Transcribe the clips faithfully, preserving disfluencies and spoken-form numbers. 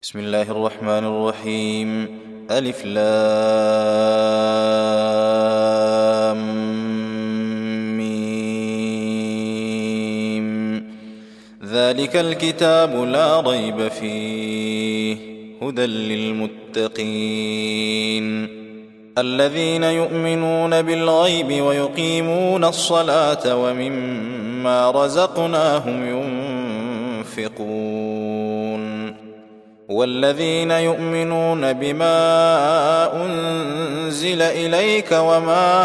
بسم الله الرحمن الرحيم. ألف لام ميم. ذلك الكتاب لا ريب فيه هدى للمتقين الذين يؤمنون بالغيب ويقيمون الصلاة ومما رزقناهم ينفقون والذين يؤمنون بما أنزل إليك وما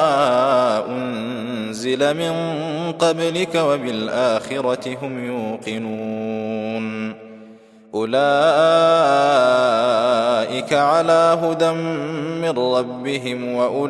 أنزل من قبلك وبالآخرة هم يوقنون أولئك على هدى من ربهم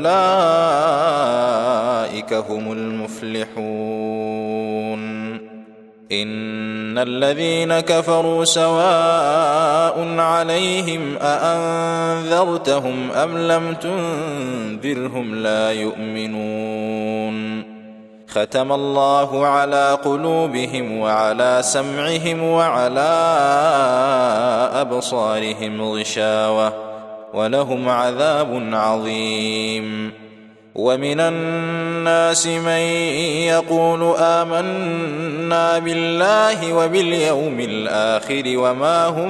وأولئك هم المفلحون. إن الذين كفروا سواء عليهم أأنذرتهم أم لم تنذرهم لا يؤمنون. ختم الله على قلوبهم وعلى سمعهم وعلى أبصارهم غشاوة ولهم عذاب عظيم. ومن الناس من يقول آمنا بالله وباليوم الآخر وما هم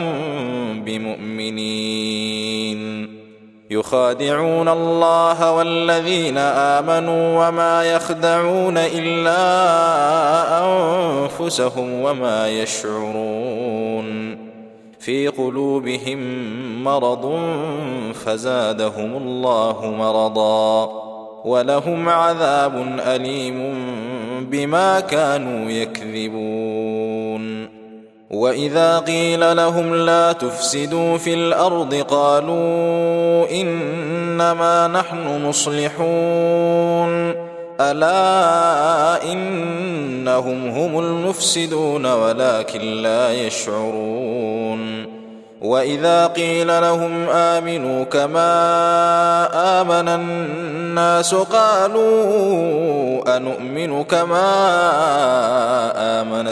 بمؤمنين يخادعون الله والذين آمنوا وما يخدعون إلا أنفسهم وما يشعرون. في قلوبهم مرض فزادهم الله مرضا ولهم عذاب أليم بما كانوا يكذبون. وإذا قيل لهم لا تفسدوا في الأرض قالوا إنما نحن مصلحون ألا إنهم هم المفسدون ولكن لا يشعرون. وإذا قيل لهم آمنوا كما آمن الناس قالوا أنؤمن كما آمن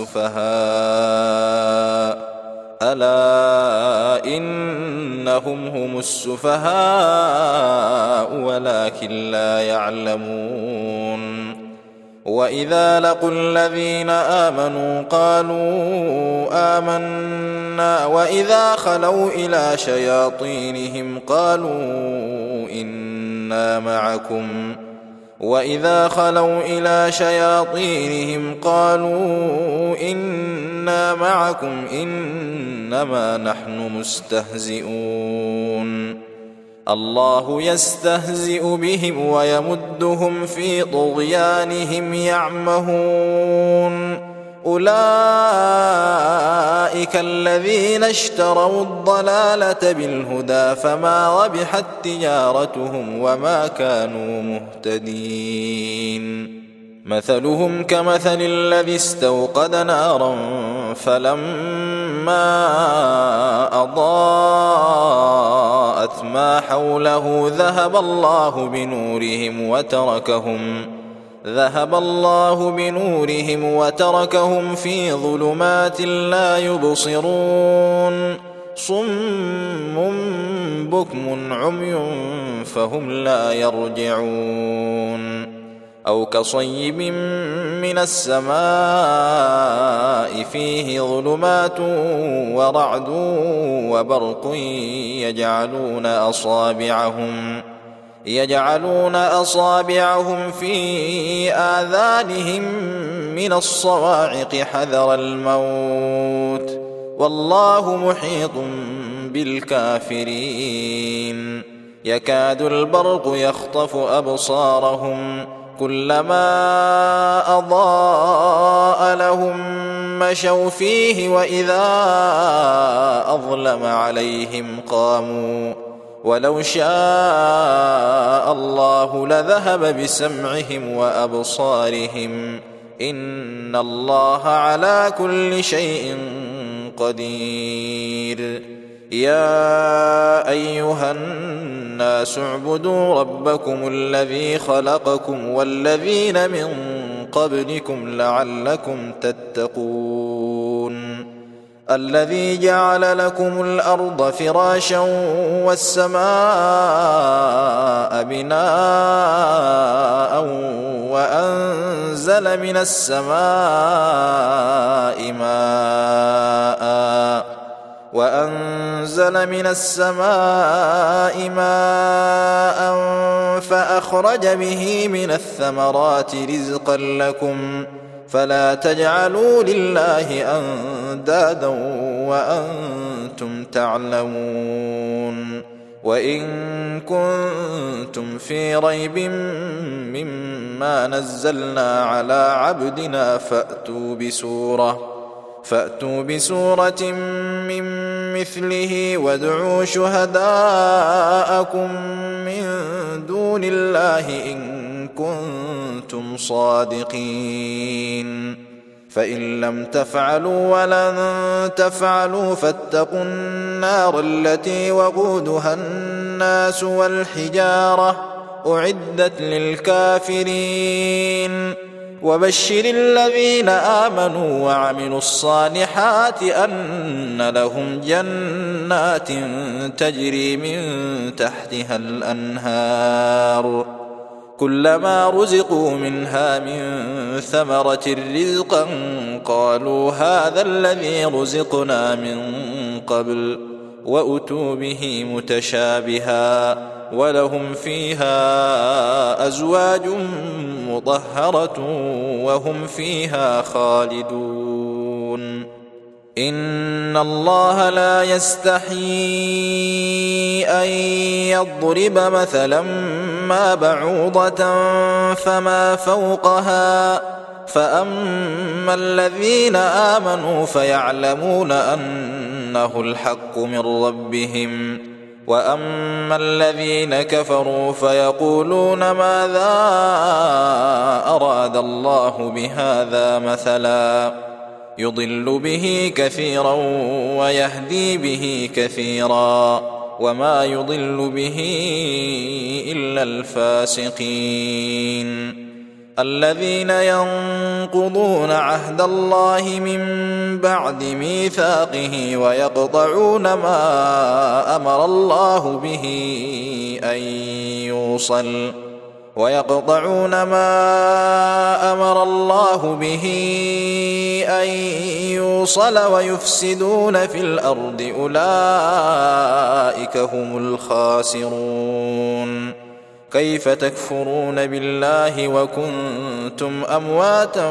السفهاء ألا إنهم هم السفهاء ولكن لا يعلمون. وإذا لقوا الذين آمنوا قالوا آمنا وإذا خلوا إلى شياطينهم قالوا إنا معكم وإذا خلوا إلى شياطينهم قالوا إنا معكم إنما نحن مستهزئون. الله يستهزئ بهم ويمدهم في طغيانهم يعمهون. أولئك الذين اشتروا الضلالة بالهدى فما ربحت تجارتهم وما كانوا مهتدين. مثلهم كمثل الذي استوقد نارا فلما أضاءت ما حوله ذهب الله بنورهم وتركهم ذهب الله بنورهم وتركهم في ظلمات لا يبصرون. صم بكم عمي فهم لا يرجعون. أو كصيب من السماء فيه ظلمات ورعد وبرق يجعلون أصابعهم يجعلون أصابعهم في آذانهم من الصواعق حذر الموت والله محيط بالكافرين. يكاد البرق يخطف أبصارهم كلما أضاء لهم مشوا فيه وإذا أظلم عليهم قاموا ولو شاء الله لذهب بسمعهم وأبصارهم إن الله على كل شيء قدير. يا أيها الناس اعبدوا ربكم الذي خلقكم والذين من قبلكم لعلكم تتقون الذي جعل لكم الأرض فراشا والسماء بناء وأنزل من السماء ماء وأنزل من السماء ماء فأخرج به من الثمرات رزقا لكم فلا تجعلوا لله أندادا وأنتم تعلمون وإن كنتم في ريب مما نزلنا على عبدنا فأتوا بسورة فأتوا بسورة من مثله وادعوا شهداءكم من دون الله إن كنتم صادقين فإن لم تفعلوا ولن تفعلوا فاتقوا النار التي وقودها الناس والحجارة أعدت للكافرين وبشر الذين آمنوا وعملوا الصالحات أن لهم جنات تجري من تحتها الأنهار كلما رزقوا منها من ثمرة رزقا قالوا هذا الذي رزقنا من قبل وأتوا به متشابها ولهم فيها أزواج مطهرة وهم فيها خالدون إن الله لا يستحيي أن يضرب مثلا ما بعوضة فما فوقها فأما الذين آمنوا فيعلمون أنه الحق من ربهم وأما الذين كفروا فيقولون ماذا أراد الله بهذا مثلا يضل به كثيرا ويهدي به كثيرا وما يضل به إلا الفاسقين الذين ينقضون عهد الله من بعد ميثاقه ويقطعون ما أمر الله به أن يوصل ويقطعون ما أمر الله به أن يوصل ويفسدون في الأرض أولئك هم الخاسرون كيف تكفرون بالله وكنتم أمواتا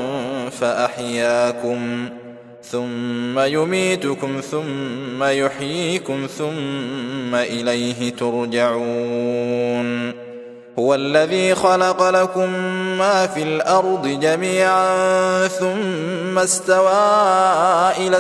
فأحياكم ثم يميتكم ثم يحييكم ثم إليه ترجعون هو الذي خلق لكم ما في الأرض جميعا ثم استوى إلى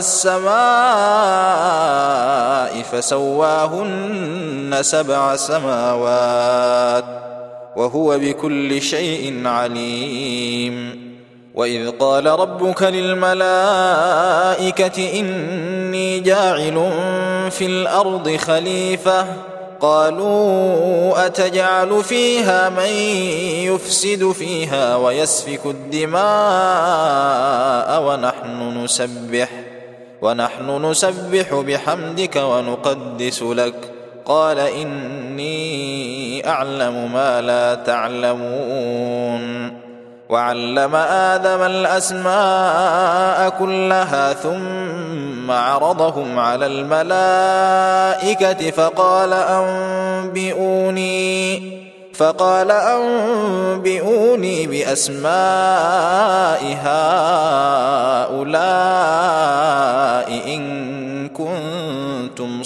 السماء فسواهن سبع سماوات وهو بكل شيء عليم وإذ قال ربك للملائكة إني جاعل في الأرض خليفة قالوا أتجعل فيها من يفسد فيها ويسفك الدماء ونحن نسبح ونحن نسبح بحمدك ونقدس لك قال إني أعلم ما لا تعلمون وعلم آدم الأسماء كلها ثم عرضهم على الملائكة فقال أنبئوني فقال أنبئوني بأسماء هؤلاء إن كنتم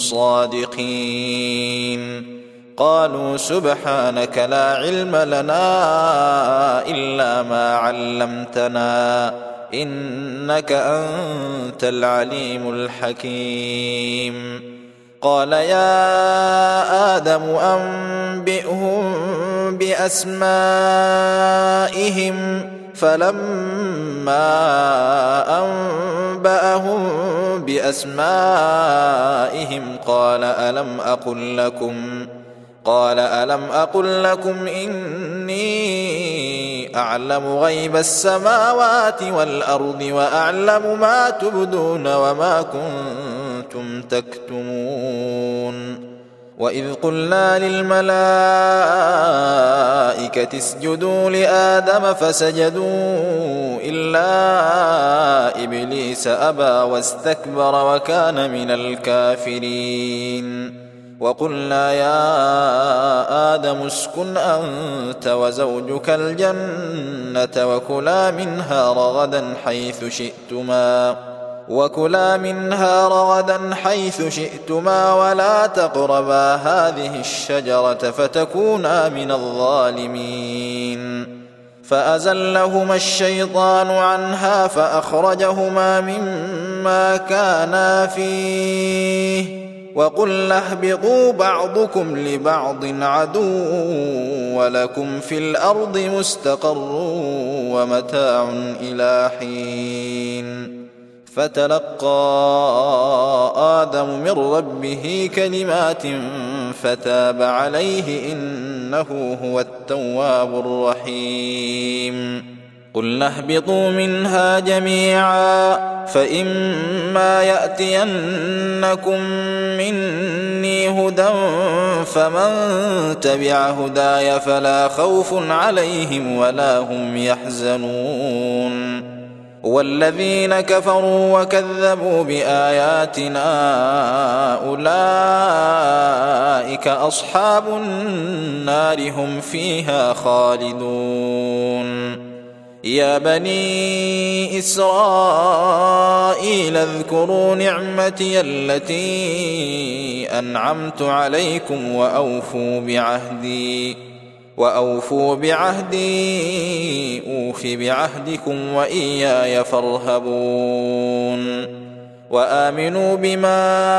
صادقين قالوا سبحانك لا علم لنا إلا ما علمتنا إنك أنت العليم الحكيم قال يا آدم أنبئهم بأسمائهم فلما أنبأهم بأسمائهم قال ألم أقل لكم قال ألم أقل لكم إني أعلم غيب السماوات والأرض وأعلم ما تبدون وما كنتم تكتمون وإذ قلنا للملائكة اسجدوا لآدم فسجدوا إلا إبليس أبى واستكبر وكان من الكافرين وقلنا يا آدم اسكن أنت وزوجك الجنة وكلا منها رغدا حيث شئتما وكلا منها رغدا حيث شئتما ولا تقربا هذه الشجرة فتكونا من الظالمين فأزلهما الشيطان عنها فأخرجهما مما كانا فيه وقلنا اهبطوا بعضكم لبعض عدو ولكم في الأرض مستقر ومتاع إلى حين فتلقى آدم من ربه كلمات فتاب عليه إنه هو التواب الرحيم قلنا اهبطوا منها جميعا فإما يأتينكم مني هدى فمن تبع هداي فلا خوف عليهم ولا هم يحزنون والذين كفروا وكذبوا بآياتنا أولئك أصحاب النار هم فيها خالدون يا بني إسرائيل اذكروا نعمتي التي أنعمت عليكم وأوفوا بعهدي وأوفوا بعهدي أوف بعهدكم وإياي فارهبون وآمنوا بما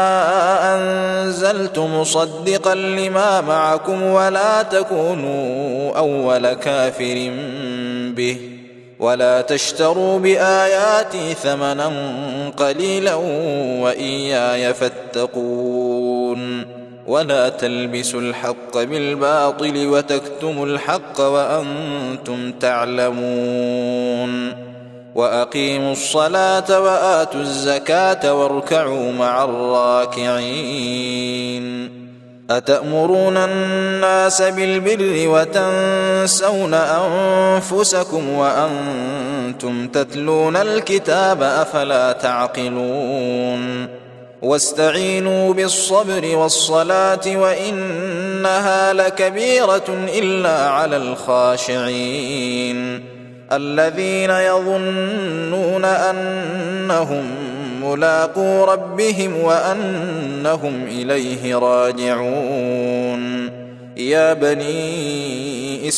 أنزلت مصدقا لما معكم ولا تكونوا أول كافر به ولا تشتروا بآياتي ثمنا قليلا وإياي فاتقون ولا تلبسوا الحق بالباطل وتكتموا الحق وأنتم تعلمون وأقيموا الصلاة وآتوا الزكاة واركعوا مع الراكعين أتأمرون الناس بالبر وتنسون أنفسكم وأنتم تتلون الكتاب أفلا تعقلون واستعينوا بالصبر والصلاة وإنها لكبيرة إلا على الخاشعين الذين يظنون أنهم ملاقو ربهم وأنهم إليه راجعون يا بني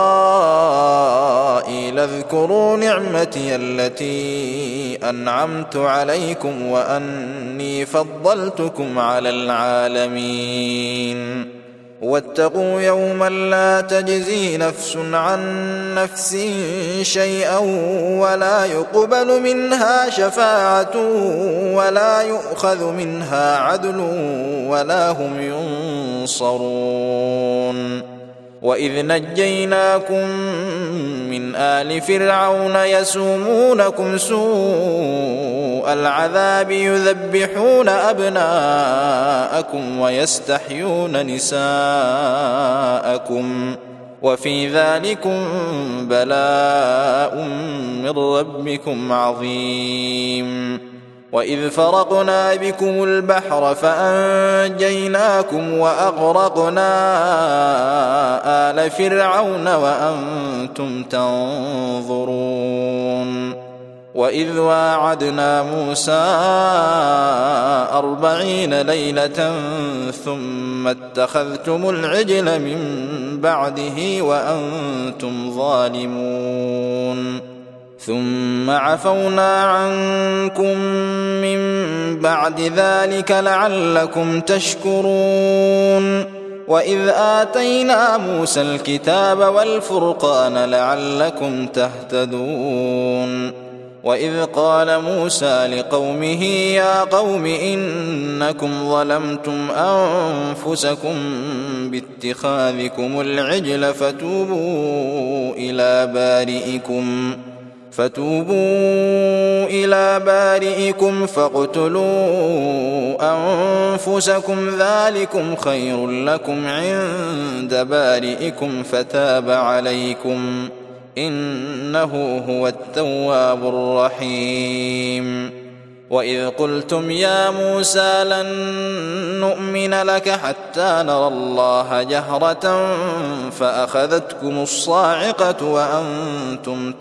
إسرائيل اذكروا نعمتي التي أنعمت عليكم وأني فضلتكم على العالمين واتقوا يوما لا تجزي نفس عن نفس شيئا ولا يقبل منها شفاعة ولا يؤخذ منها عدل ولا هم ينصرون وإذ نجيناكم من آل فرعون يسومونكم سوء العذاب يذبحون أبناءكم ويستحيون نساءكم وفي ذلكم بلاء من ربكم عظيم وإذ فرقنا بكم البحر فأنجيناكم وأغرقنا آل فرعون وأنتم تنظرون وإذ واعدنا موسى أربعين ليلة ثم اتخذتم العجل من بعده وأنتم ظالمون ثم عفونا عنكم من بعد ذلك لعلكم تشكرون وإذ آتينا موسى الكتاب والفرقان لعلكم تهتدون وإذ قال موسى لقومه يا قوم إنكم ظلمتم أنفسكم باتخاذكم العجل فتوبوا إلى بارئكم فتوبوا إلى بارئكم فاقتلوا أنفسكم ذلكم خير لكم عند بارئكم فتاب عليكم إنه هو التواب الرحيم وإذ قلتم يا موسى لن نؤمن لك حتى نرى الله جهرة فأخذتكم الصاعقة وأنتم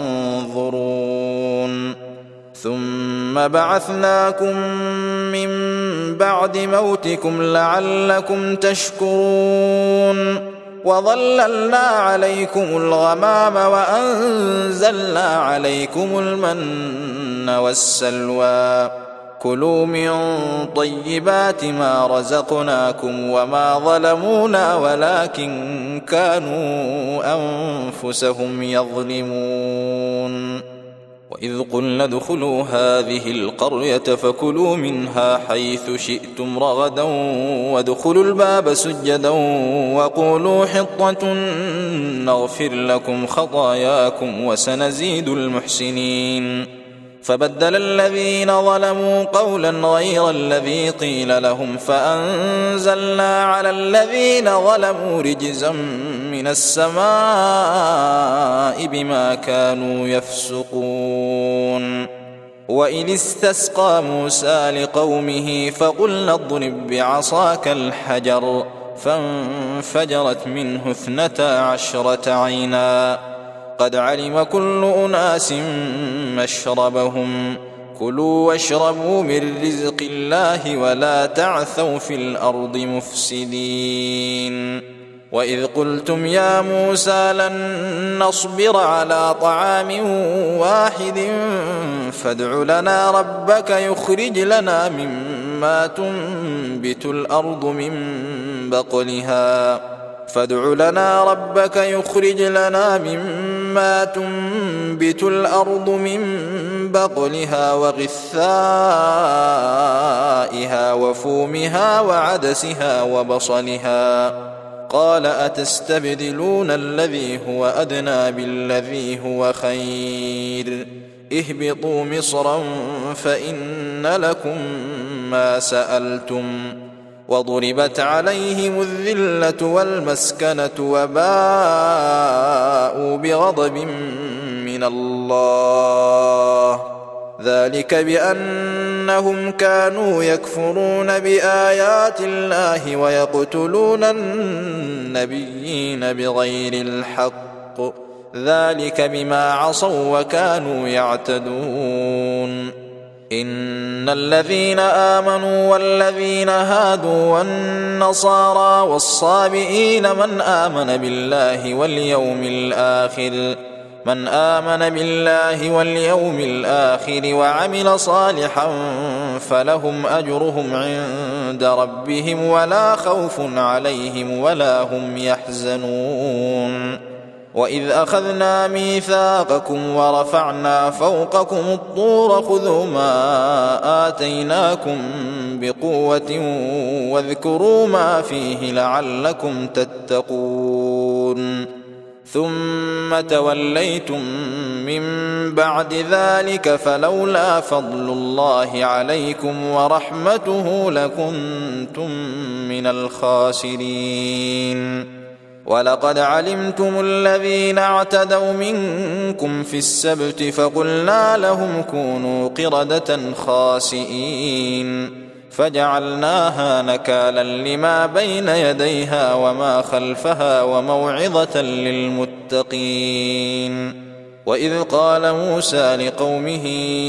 تنظرون ثم بعثناكم من بعد موتكم لعلكم تشكرون وظللنا عليكم الغمام وأنزلنا عليكم المن والسلوى كلوا من طيبات ما رزقناكم وما ظلمونا ولكن كانوا أنفسهم يظلمون وإذ قلنا ادخلوا هذه القرية فكلوا منها حيث شئتم رغدا وادخلوا الباب سجدا وقولوا حطة نغفر لكم خطاياكم وسنزيد المحسنين فبدل الذين ظلموا قولا غير الذي قيل لهم فأنزلنا على الذين ظلموا رجزا من السماء بما كانوا يفسقون وإذ استسقى موسى لقومه فقلنا اضرب بعصاك الحجر فانفجرت منه اثنتا عشرة عينا قد علم كل أناس مشربهم كلوا واشربوا من رزق الله ولا تعثوا في الأرض مفسدين وإذ قلتم يا موسى لن نصبر على طعام واحد فادع لنا ربك يخرج لنا مما تنبت الأرض من بقلها فادع لنا ربك يخرج لنا مما تنبت الأرض من بقلها وغثائها وفومها وعدسها وبصلها قال أتستبدلون الذي هو أدنى بالذي هو خير اهبطوا مصرا فإن لكم ما سألتم وضربت عليهم الذلة والمسكنة وباءوا بغضب من الله ذلك بأنهم كانوا يكفرون بآيات الله ويقتلون النبيين بغير الحق ذلك بما عصوا وكانوا يعتدون إن الذين آمنوا والذين هادوا والنصارى والصابئين من آمن بالله واليوم الآخر من آمن بالله واليوم الآخر وعمل صالحا فلهم أجرهم عند ربهم ولا خوف عليهم ولا هم يحزنون وإذ أخذنا ميثاقكم ورفعنا فوقكم الطور خذوا ما آتيناكم بقوة واذكروا ما فيه لعلكم تتقون ثم توليتم من بعد ذلك فلولا فضل الله عليكم ورحمته لكنتم من الخاسرين ولقد علمتم الذين اعتدوا منكم في السبت فقلنا لهم كونوا قردة خاسئين فجعلناها نكالا لما بين يديها وما خلفها وموعظة للمتقين وإذ قال موسى لقومه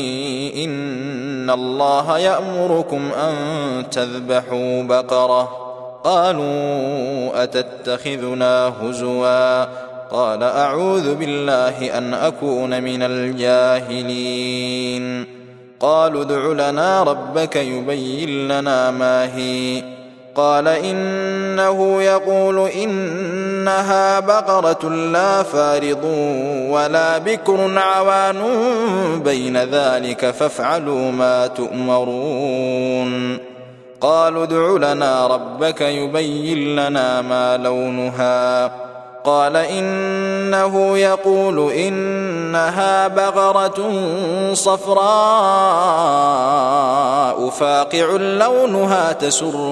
إن الله يأمركم أن تذبحوا بقرة قالوا أتتخذنا هزوا قال أعوذ بالله أن أكون من الجاهلين قالوا ادع لنا ربك يبين لنا ما هي قال إن إنه يقول إنها بقرة لا فارض ولا بكر عوان بين ذلك فافعلوا ما تؤمرون قالوا ادع لنا ربك يبين لنا ما لونها قال إنه يقول إنها بقرة صفراء فاقع لونها تسر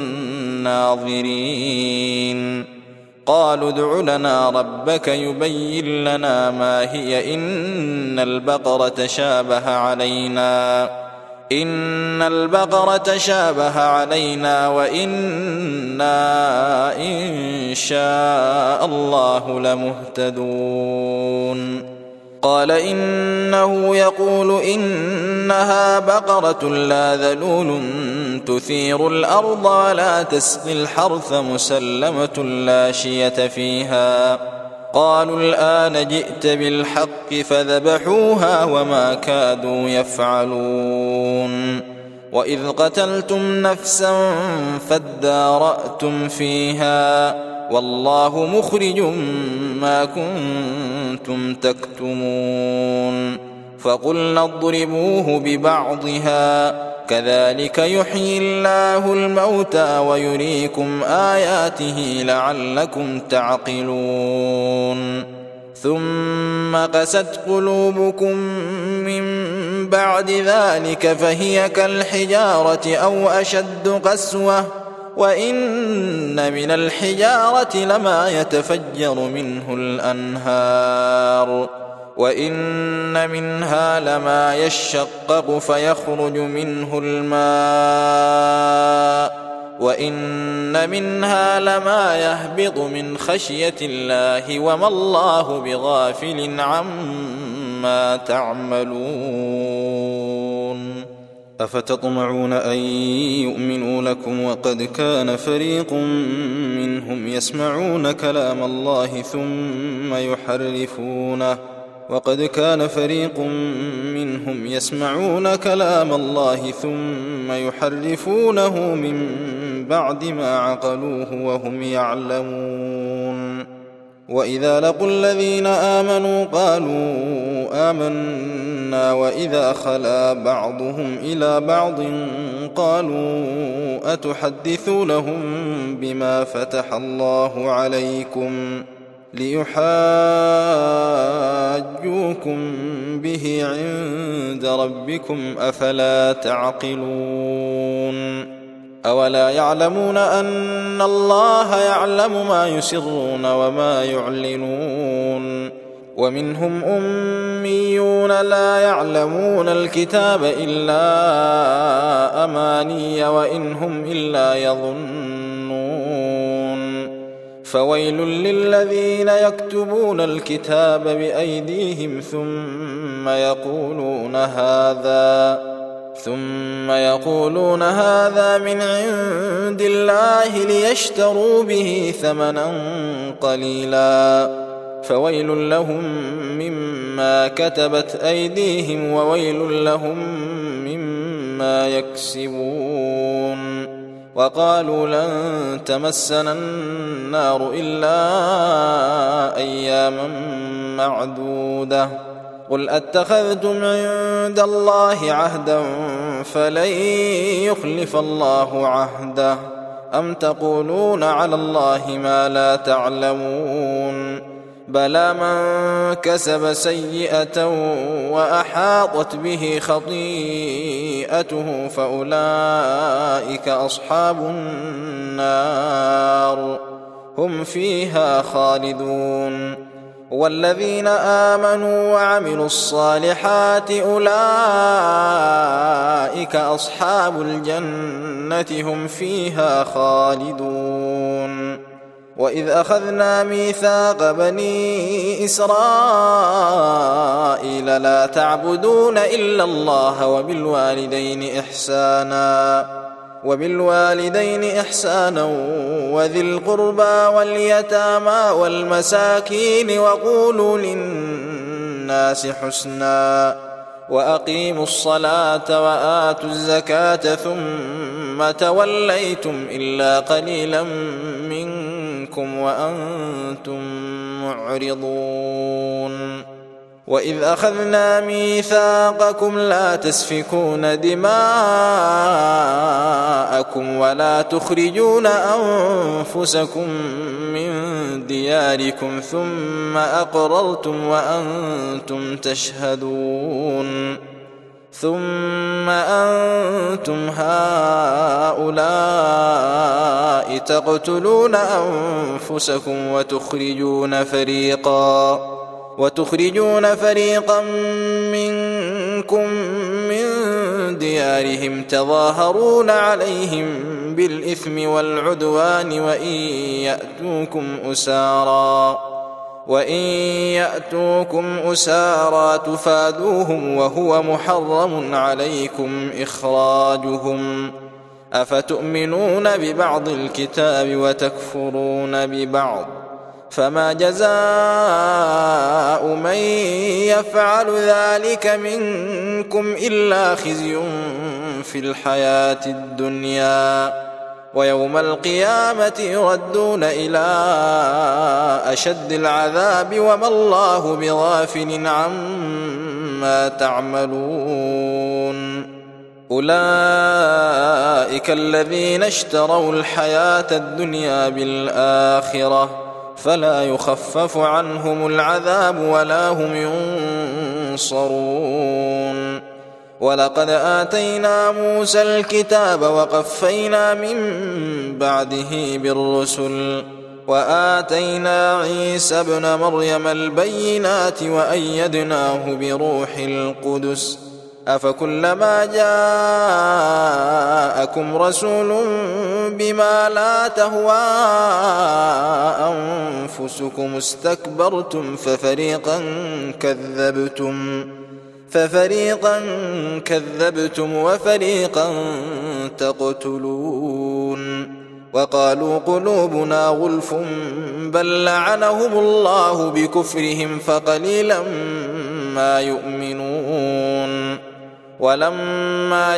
الناظرين قالوا ادع لنا ربك يبين لنا ما هي إن البقرة شابه علينا إن البقرة شابه علينا وإنا إن شاء الله لمهتدون قال إنه يقول إنها بقرة لا ذلول تثير الأرض ولا تسقي الحرث مسلمة لا شية فيها قالوا الآن جئت بالحق فذبحوها وما كادوا يفعلون وإذ قتلتم نفسا فادارأتم فيها والله مخرج ما كنتم تكتمون فقلنا اضربوه ببعضها كذلك يحيي الله الموتى ويريكم آياته لعلكم تعقلون ثم قست قلوبكم من بعد ذلك فهي كالحجارة أو أشد قسوة وإن من الحجارة لما يتفجر منه الأنهار وإن منها لما يشقق فيخرج منه الماء وإن منها لما يهبط من خشية الله وما الله بغافل عما تعملون أفتطمعون أن يؤمنوا لكم وقد كان فريق منهم يسمعون كلام الله ثم يحرفونه وقد كان فريق منهم يسمعون كلام الله ثم يحرفونه من بعد ما عقلوه وهم يعلمون وإذا لقوا الذين آمنوا قالوا آمنا وإذا خلا بعضهم إلى بعض قالوا أتحدثونهم بما فتح الله عليكم ليحاجوكم به عند ربكم أفلا تعقلون أولا يعلمون أن الله يعلم ما يسرون وما يعلنون ومنهم أميون لا يعلمون الكتاب إلا أماني وإن هم إلا يظنون فويل للذين يكتبون الكتاب بأيديهم ثم يقولون هذا ثم يقولون هذا من عند الله ليشتروا به ثمنا قليلا فويل لهم مما كتبت أيديهم وويل لهم مما يكسبون وقالوا لن تمسنا النار إلا أياما معدودة قل أتخذتم عند الله عهدا فلن يخلف الله عهده أم تقولون على الله ما لا تعلمون بلى من كسب سيئة وأحاطت به خطيئته فأولئك أصحاب النار هم فيها خالدون والذين آمنوا وعملوا الصالحات أولئك أصحاب الجنة هم فيها خالدون وإذ أخذنا ميثاق بني إسرائيل لا تعبدون إلا الله وبالوالدين إحسانا وبالوالدين إحسانا وذي القربى واليتامى والمساكين وقولوا للناس حسنا وأقيموا الصلاة وآتوا الزكاة ثم ثم توليتم إلا قليلا منكم وأنتم معرضون وإذ أخذنا ميثاقكم لا تسفكون دماءكم ولا تخرجون أنفسكم من دياركم ثم أقررتم وأنتم تشهدون ثم أنتم هؤلاء تقتلون أنفسكم وتخرجون فريقا وتخرجون فريقا منكم من ديارهم تظاهرون عليهم بالإثم والعدوان وإن يأتوكم أسارى وإن يأتوكم أسارى تفادوهم وهو محرم عليكم إخراجهم أفتؤمنون ببعض الكتاب وتكفرون ببعض فما جزاء من يفعل ذلك منكم إلا خزي في الحياة الدنيا ويوم القيامة يردون إلى أشد العذاب وما الله بغافل عما تعملون أولئك الذين اشتروا الحياة الدنيا بالآخرة فلا يخفف عنهم العذاب ولا هم ينصرون ولقد آتينا موسى الكتاب وقفينا من بعده بالرسل وآتينا عيسى ابن مريم البينات وأيدناه بروح القدس أفكلما جاءكم رسول بما لا تهوى أنفسكم استكبرتم ففريقا كذبتم ففريقا كذبتم وفريقا تقتلون وقالوا قلوبنا غلف بل لعنهم الله بكفرهم فقليلا ما يؤمنون ولما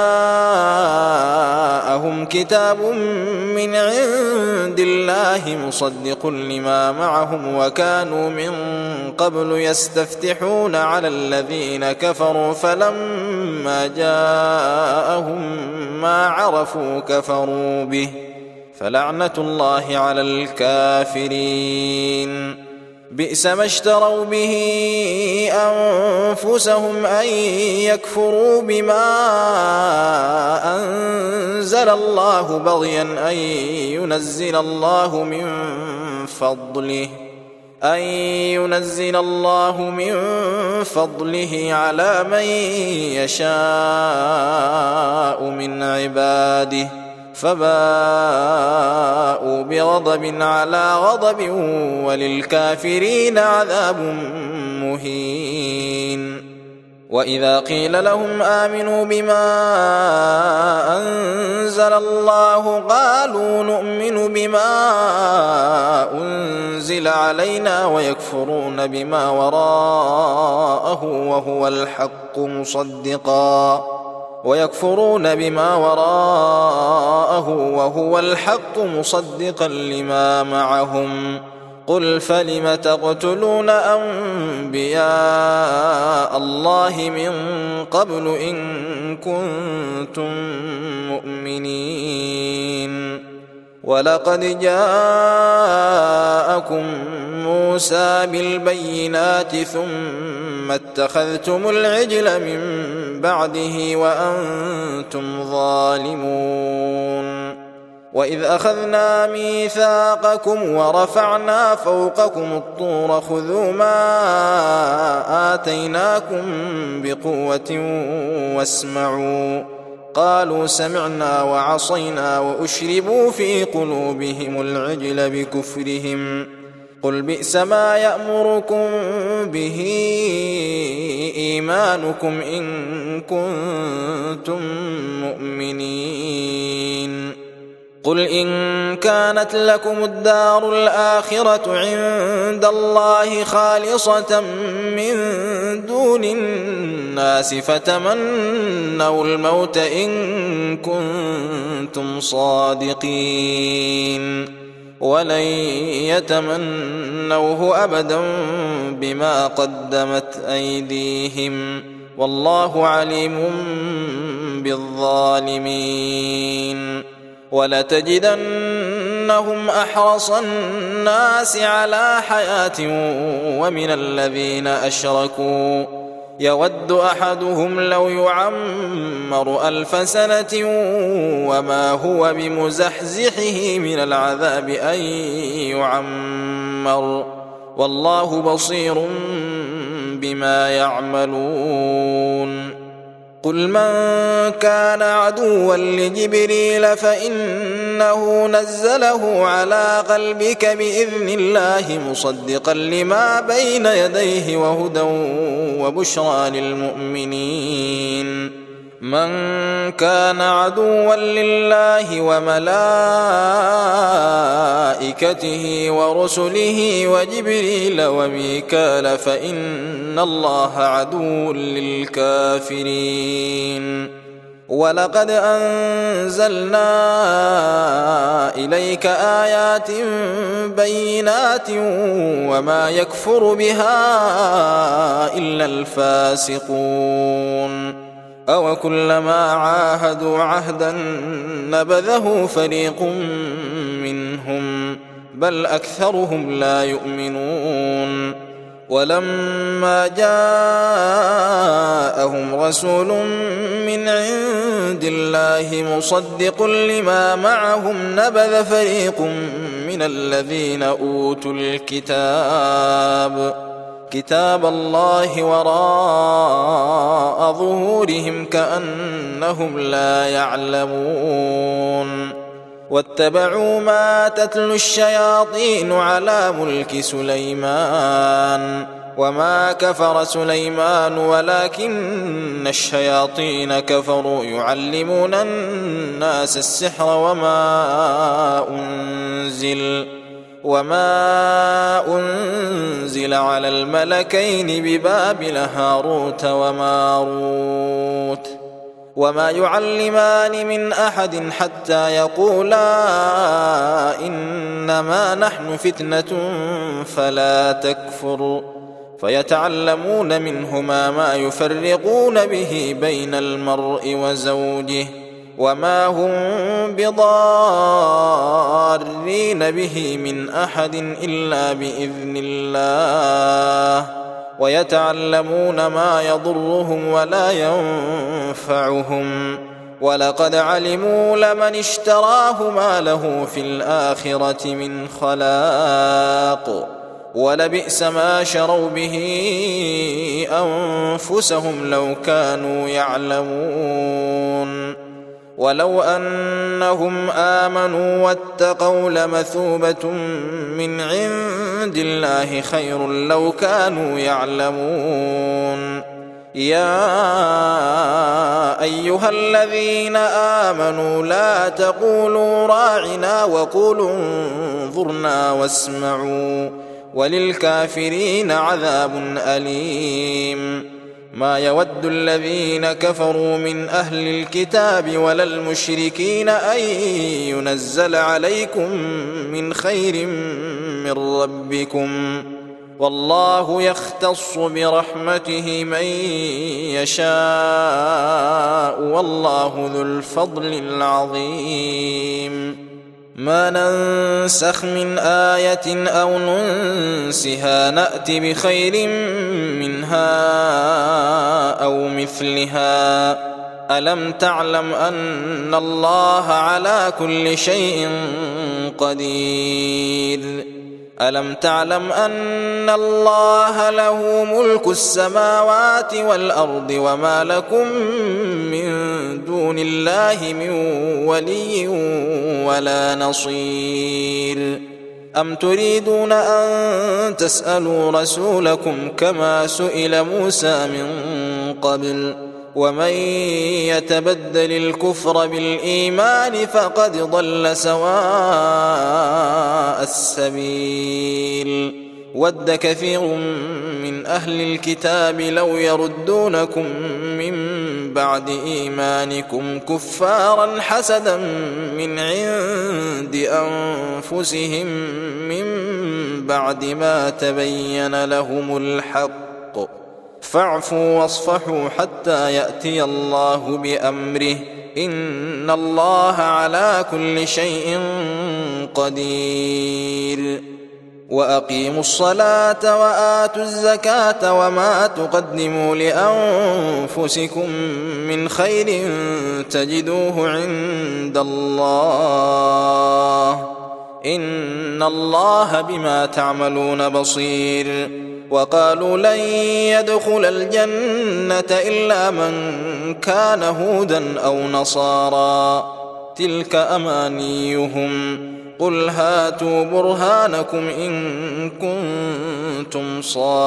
جاءهم كتاب من عند الله مصدق لما معهم وكانوا من قبل يستفتحون على الذين كفروا فلما جاءهم ما عرفوا كفروا به فلعنة الله على الكافرين بئس ما اشتروا به أنفسهم أن يكفروا بما أنزل الله بغيا أن ينزل الله من فضله أن ينزل الله من فضله على من يشاء من عباده فباءوا بغضب على غضب وللكافرين عذاب مهين وإذا قيل لهم آمنوا بما أنزل الله قالوا نؤمن بما أنزل علينا ويكفرون بما وراءه وهو الحق مصدقا ويكفرون بما وراءه وهو الحق مصدقا لما معهم قل فلم تقتلون أنبياء الله من قبل إن كنتم مؤمنين ولقد جاءكم موسى بالبينات ثم اتخذتم العجل من بعده وأنتم ظالمون وإذ أخذنا ميثاقكم ورفعنا فوقكم الطور خذوا ما آتيناكم بقوة واسمعوا قالوا سمعنا وعصينا وأشربوا في قلوبهم العجل بكفرهم قل بئس ما يأمركم به إيمانكم إن كنتم مؤمنين قل إن كانت لكم الدار الآخرة عند الله خالصة من دون الناس فتمنوا الموت إن كنتم صادقين ولن يتمنوه أبدا بما قدمت أيديهم والله عليم بالظالمين. ولتجدنهم أحرص الناس على حياة ومن الذين أشركوا يود أحدهم لو يعمر ألف سنة وما هو بمزحزحه من العذاب أن يعمر والله بصير بما يعملون. قل من كان عدوا لجبريل فإنه نزله على قلبك بإذن الله مصدقا لما بين يديه وهدى وبشرى للمؤمنين. من كان عدوا لله وملائكته ورسله وجبريل وميكال فإن الله عدو للكافرين. ولقد أنزلنا إليك آيات بينات وما يكفر بها إلا الفاسقون. أو كلما عاهدوا عهدا نبذه فريق منهم بل أكثرهم لا يؤمنون. ولما جاءهم رسول من عند الله مصدق لما معهم نبذ فريق من الذين أوتوا الكتاب كتاب الله وراء ظهورهم كأنهم لا يعلمون. واتبعوا ما تتلو الشياطين على ملك سليمان وما كفر سليمان ولكن الشياطين كفروا يعلمون الناس السحر وما أنزل وما أنزل على الملكين ببابل هاروت وماروت وما يعلمان من أحد حتى يقولا إنما نحن فتنة فلا تكفر فيتعلمون منهما ما يفرقون به بين المرء وزوجه وما هم بضارين به من أحد إلا بإذن الله ويتعلمون ما يضرهم ولا ينفعهم ولقد علموا لمن اشتراه ما له في الآخرة من خلاق ولبئس ما شروا به أنفسهم لو كانوا يعلمون. ولو أنهم آمنوا واتقوا لمثوبة من عند الله خير لو كانوا يعلمون. يا أيها الذين آمنوا لا تقولوا راعنا وقولوا انظرنا واسمعوا وللكافرين عذاب أليم. ما يود الذين كفروا من أهل الكتاب ولا المشركين أن ينزل عليكم من خير من ربكم والله يختص برحمته من يشاء والله ذو الفضل العظيم. ما ننسخ من آية أو ننسها نأت بخير منها أو مثلها. ألم تعلم أن الله على كل شيء قدير. ألم تعلم أن الله له ملك السماوات والأرض وما لكم من دون الله من ولي ولا نصير. أم تريدون أن تسألوا رسولكم كما سئل موسى من قبل ومن يتبدل الكفر بالإيمان فقد ضل سواء السبيل ود كثير من أهل الكتاب لو يردونكم من بعد إيمانكم كفارا حسدا من عند أنفسهم من بعد ما تبين لهم الحق فاعفوا واصفحوا حتى يأتي الله بأمره إن الله على كل شيء قدير وأقيموا الصلاة وآتوا الزكاة وما تقدموا لأنفسكم من خير تجدوه عند الله إن الله بما تعملون بصير وقالوا لن يدخل الجنة إلا من كان هودا أو نصارى تلك أمانيهم قل هاتوا برهانكم إن كنتم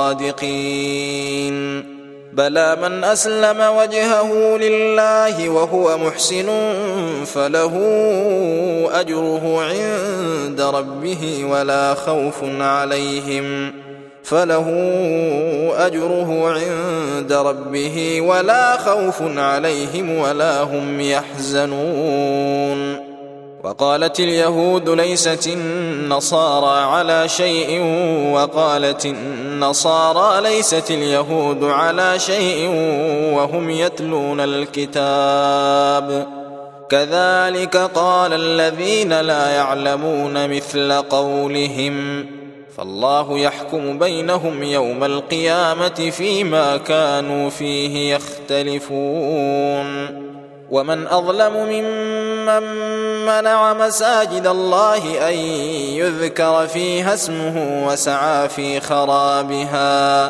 صادقين بلى من أسلم وجهه لله وهو محسن فله أجره عند ربه ولا خوف عليهم فله أجره عند ربه ولا خوف عليهم ولا هم يحزنون وقالت اليهود ليست النصارى على شيء وقالت النصارى ليست اليهود على شيء وهم يتلون الكتاب كذلك قال الذين لا يعلمون مثل قولهم فالله يحكم بينهم يوم القيامة فيما كانوا فيه يختلفون ومن أظلم ممن منع مساجد الله أن يذكر فيها اسمه وسعى في خرابها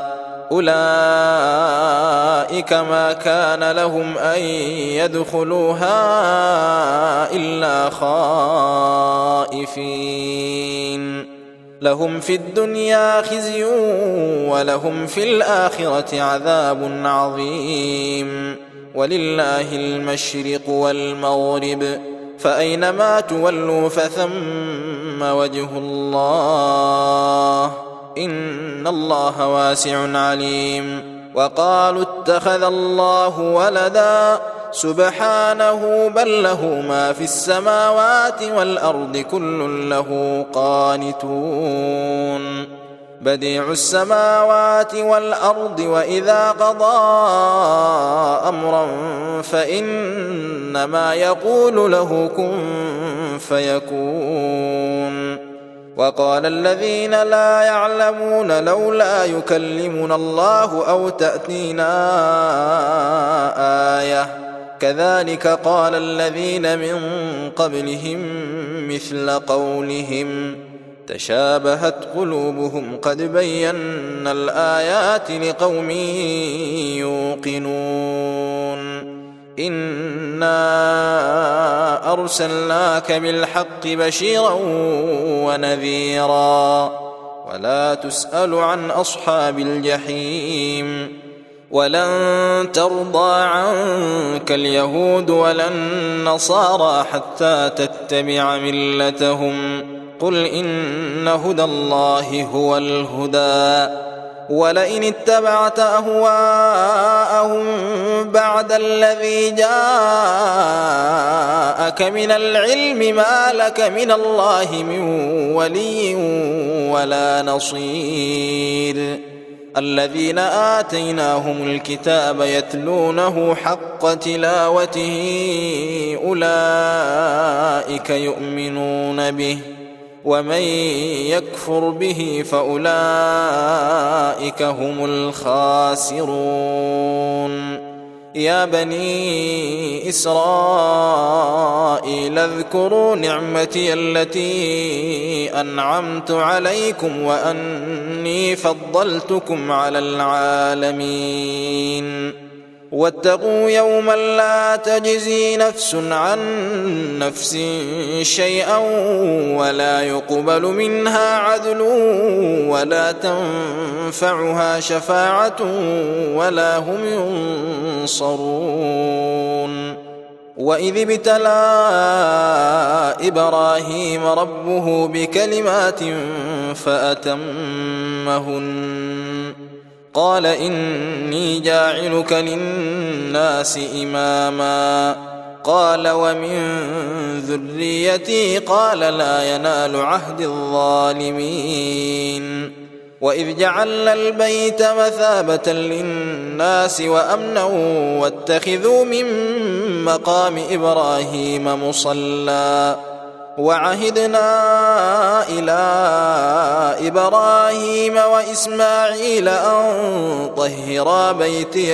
أولئك ما كان لهم أن يدخلوها إلا خائفين لهم في الدنيا خزي ولهم في الآخرة عذاب عظيم ولله المشرق والمغرب فأينما تولوا فثم وجه الله إن الله واسع عليم وقالوا اتخذ الله ولدا سبحانه بل له ما في السماوات والأرض كل له قانتون بديع السماوات والأرض وإذا قضى أمرا فإنما يقول له كن فيكون وقال الذين لا يعلمون لولا يكلمنا الله أو تأتينا آية كذلك قال الذين من قبلهم مثل قولهم تشابهت قلوبهم قد بينا الآيات لقوم يوقنون إنا أرسلناك بالحق بشيرا ونذيرا ولا تسأل عن أصحاب الجحيم ولن ترضى عنك اليهود ولا النصارى حتى تتبع ملتهم قل إن هدى الله هو الهدى ولئن اتبعت أهواءهم بعد الذي جاءك من العلم ما لك من الله من ولي ولا نصير الذين آتيناهم الكتاب يتلونه حق تلاوته أولئك يؤمنون به ومن يكفر به فأولئك هم الخاسرون يا بني إسرائيل اذكروا نعمتي التي أنعمت عليكم وأني فضلتكم على العالمين واتقوا يوما لا تجزي نفس عن نفس شيئا ولا يقبل منها عدل ولا تنفعها شفاعة ولا هم ينصرون. وإذ ابتلى إبراهيم ربه بكلمات فأتمهن قال إني جاعلك للناس إماما قال ومن ذريتي قال لا ينال عهد الظالمين. وإذ جعلنا البيت مثابة للناس وأمنا واتخذوا من مقام إبراهيم مصلى وعهدنا إلى إبراهيم وإسماعيل أن طهرا بيتي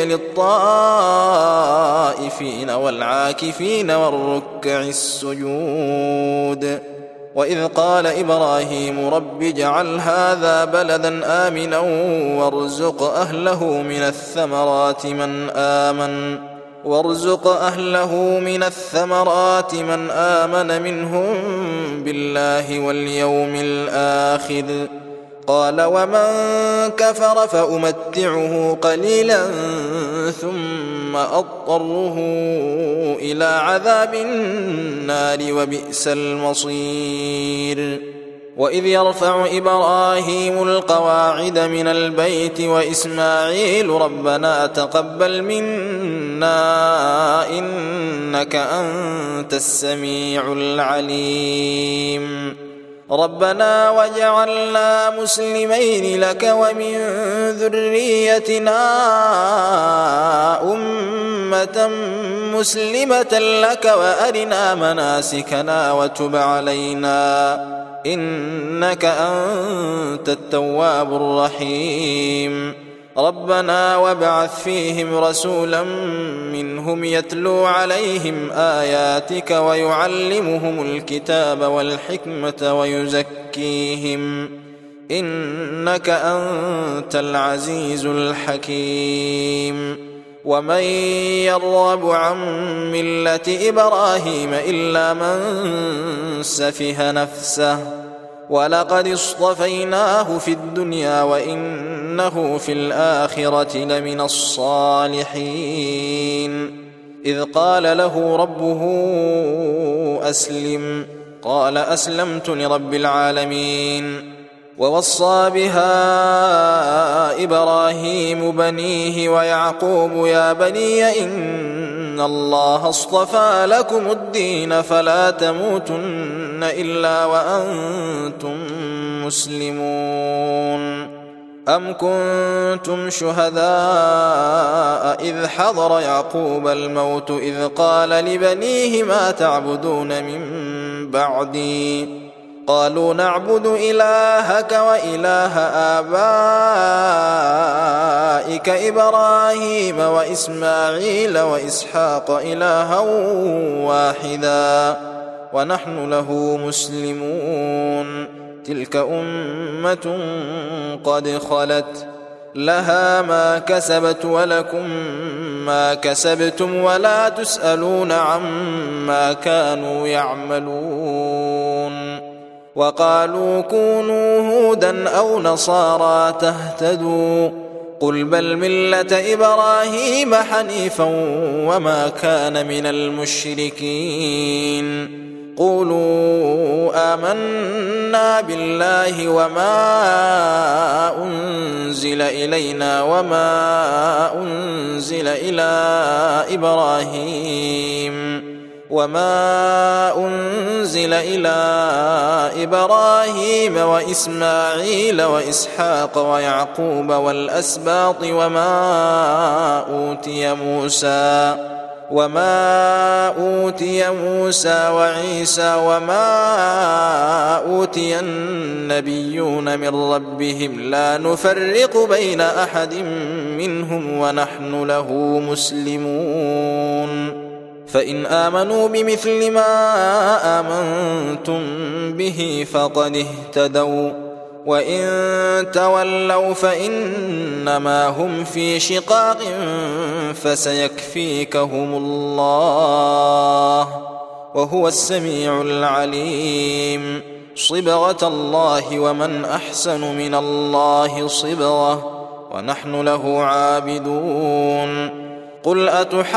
للطائفين والعاكفين والركع السجود. وإذ قال إبراهيم رب اجعل هذا بلدا آمنا وارزق أهله من الثمرات من آمن وارزق أهله من الثمرات من آمن منهم بالله واليوم الآخر قال ومن كفر فأمتعه قليلا ثم أضطره إلى عذاب النار وبئس المصير. وإذ يرفع إبراهيم القواعد من البيت وإسماعيل ربنا تقبل منا إنك أنت السميع العليم ربنا واجعلنا مسلمين لك ومن ذريتنا أمة مسلمة لك وأرنا مناسكنا وتب علينا إنك أنت التواب الرحيم. ربنا وابعث فيهم رسولا منهم يتلو عليهم آياتك ويعلمهم الكتاب والحكمة ويزكيهم إنك أنت العزيز الحكيم. ومن يرغب عن ملة إبراهيم إلا من سفه نفسه ولقد اصطفيناه في الدنيا وإنه في الآخرة لمن الصالحين. إذ قال له ربه أسلم قال أسلمت لرب العالمين. ووصى بها إبراهيم بنيه ويعقوب يا بني إن الله اصطفى لكم الدين فلا تموتن إلا وأنتم مسلمون. أم كنتم شهداء إذ حضر يعقوب الموت إذ قال لبنيه ما تعبدون من بعدي قالوا نعبد إلهك وإله آبائك إبراهيم وإسماعيل وإسحاق إلها واحدا ونحن له مسلمون. تلك أمة قد خلت لها ما كسبت ولكم ما كسبتم ولا تسألون عما كانوا يعملون. وقالوا كونوا هودا أو نصارى تهتدوا قل بل ملة إبراهيم حنيفا وما كان من المشركين. قولوا آمنا بالله وما أنزل إلينا وما أنزل إلى إبراهيم وما أنزل إلى إبراهيم وإسماعيل وإسحاق ويعقوب والأسباط وما أوتي موسى وما أوتي موسى وعيسى وما أوتي النبيون من ربهم لا نفرق بين أحد منهم ونحن له مسلمون. فإن آمنوا بمثل ما آمنتم به فقد اهتدوا وإن تولوا فإنما هم في شقاق فسيكفيكهم الله وهو السميع العليم. صبغة الله ومن أحسن من الله صبغة ونحن له عابدون. قل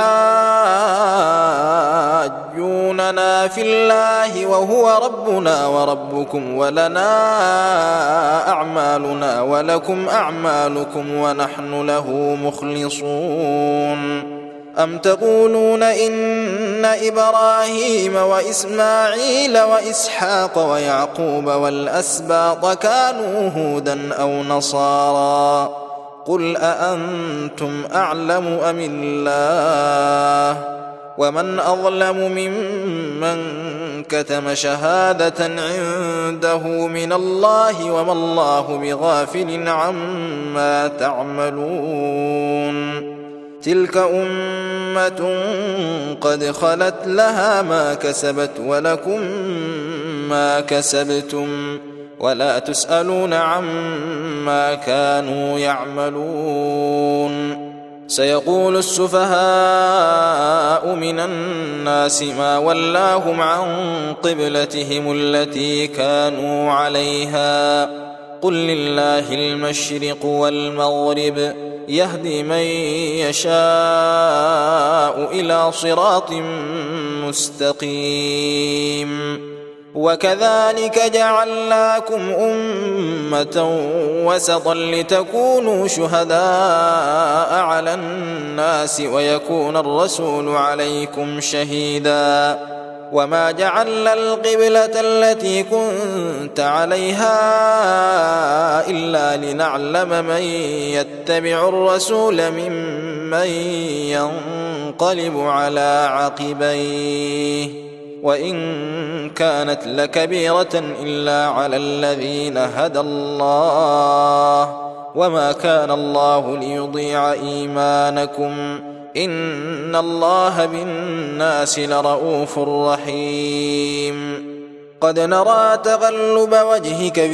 أتحاجوننا في الله وهو ربنا وربكم ولنا أعمالنا ولكم أعمالكم ونحن له مخلصون. أم تقولون إن إبراهيم وإسماعيل وإسحاق ويعقوب والأسباط كانوا هودا أو نصارى قل أأنتم أعلم أم الله ومن أظلم ممن كتم شهادة عنده من الله وما الله بغافل عما تعملون. تلك أمة قد خلت لها ما كسبت ولكم ما كسبتم ولا تسألون عما كانوا يعملون. سيقول السفهاء من الناس ما ولاهم عن قبلتهم التي كانوا عليها قل لله المشرق والمغرب يهدي من يشاء إلى صراط مستقيم. وكذلك جعلناكم أمة وسطا لتكونوا شهداء على الناس ويكون الرسول عليكم شهيدا. وما جعلنا القبلة التي كنت عليها إلا لنعلم من يتبع الرسول ممن ينقلب على عقبيه وإن كانت لكبيرة إلا على الذين هدى الله وما كان الله ليضيع إيمانكم إن الله بالناس لرؤوف رحيم. قد نرى تقلب وجهك في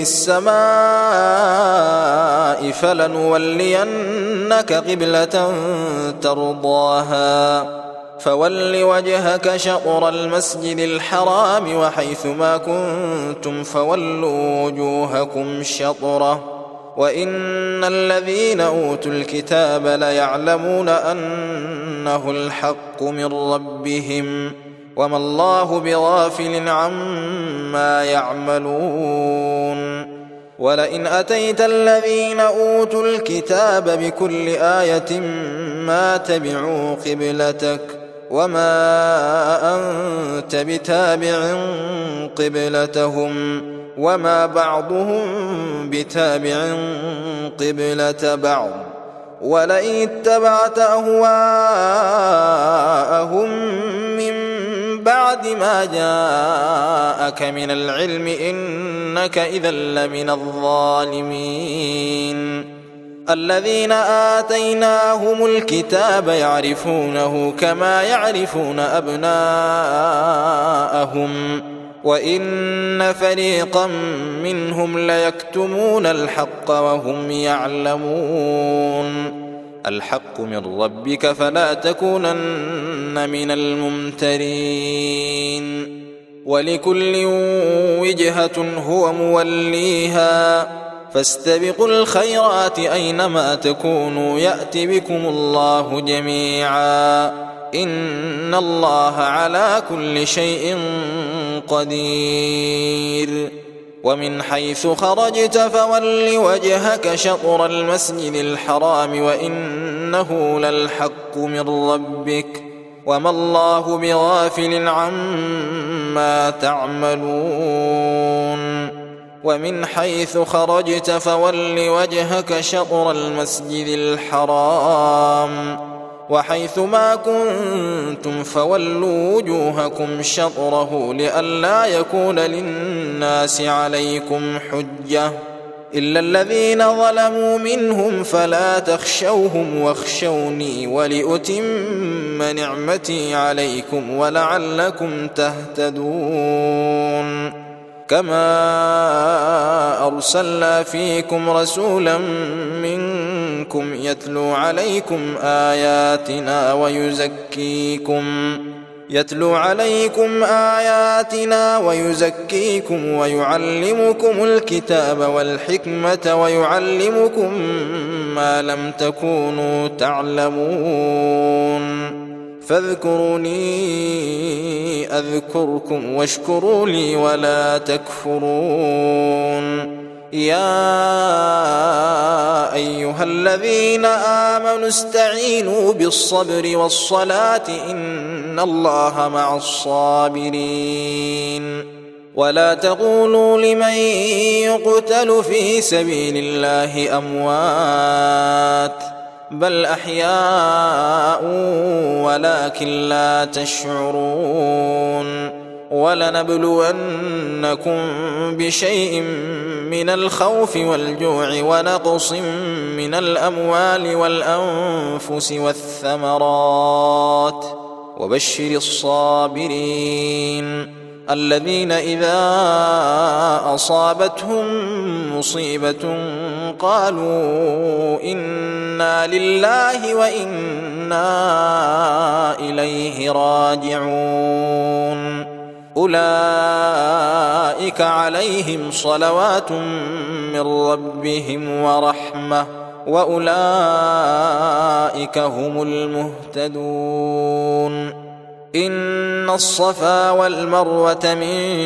السماء فلنولينك قبلة ترضاها فول وجهك شطر المسجد الحرام وحيث ما كنتم فولوا وجوهكم شطره وإن الذين أوتوا الكتاب ليعلمون أنه الحق من ربهم وما الله بغافل عما يعملون. ولئن أتيت الذين أوتوا الكتاب بكل آية ما تبعوا قبلتك وما أنت بتابع قبلتهم وما بعضهم بتابع قبلة بعض ولئن اتبعت أهواءهم من بعد ما جاءك من العلم إنك إذا لمن الظالمين. الذين آتيناهم الكتاب يعرفونه كما يعرفون أبناءهم وإن فريقا منهم ليكتمون الحق وهم يعلمون. الحق من ربك فلا تكونن من الممترين. ولكل وجهة هو موليها فاستبقوا الخيرات أينما تكونوا يأت بكم الله جميعا إن الله على كل شيء قدير. ومن حيث خرجت فول وجهك شطر المسجد الحرام وإنه للحق من ربك وما الله بغافل عما تعملون. ومن حيث خرجت فول وجهك شطر المسجد الحرام وحيث ما كنتم فولوا وجوهكم شطره لئلا يكون للناس عليكم حجة إلا الذين ظلموا منهم فلا تخشوهم واخشوني ولأتم نعمتي عليكم ولعلكم تهتدون. كما أرسلنا فيكم رسولا منكم يتلو عليكم آياتنا ويزكيكم يتلو عليكم آياتنا ويزكيكم ويعلمكم الكتاب والحكمة ويعلمكم ما لم تكونوا تعلمون فاذكروني أذكركم واشكروا لي ولا تكفرون يا أيها الذين آمنوا استعينوا بالصبر والصلاة إن الله مع الصابرين ولا تقولوا لمن يقتل في سبيل الله أموات بل أحياء ولكن لا تشعرون ولنبلونكم بشيء من الخوف والجوع ونقص من الأموال والأنفس والثمرات وبشر الصابرين الذين إذا أصابتهم مصيبة قالوا إنا لله وإنا إليه راجعون أولئك عليهم صلوات من ربهم ورحمة وأولئك هم المهتدون إن الصفا والمروة من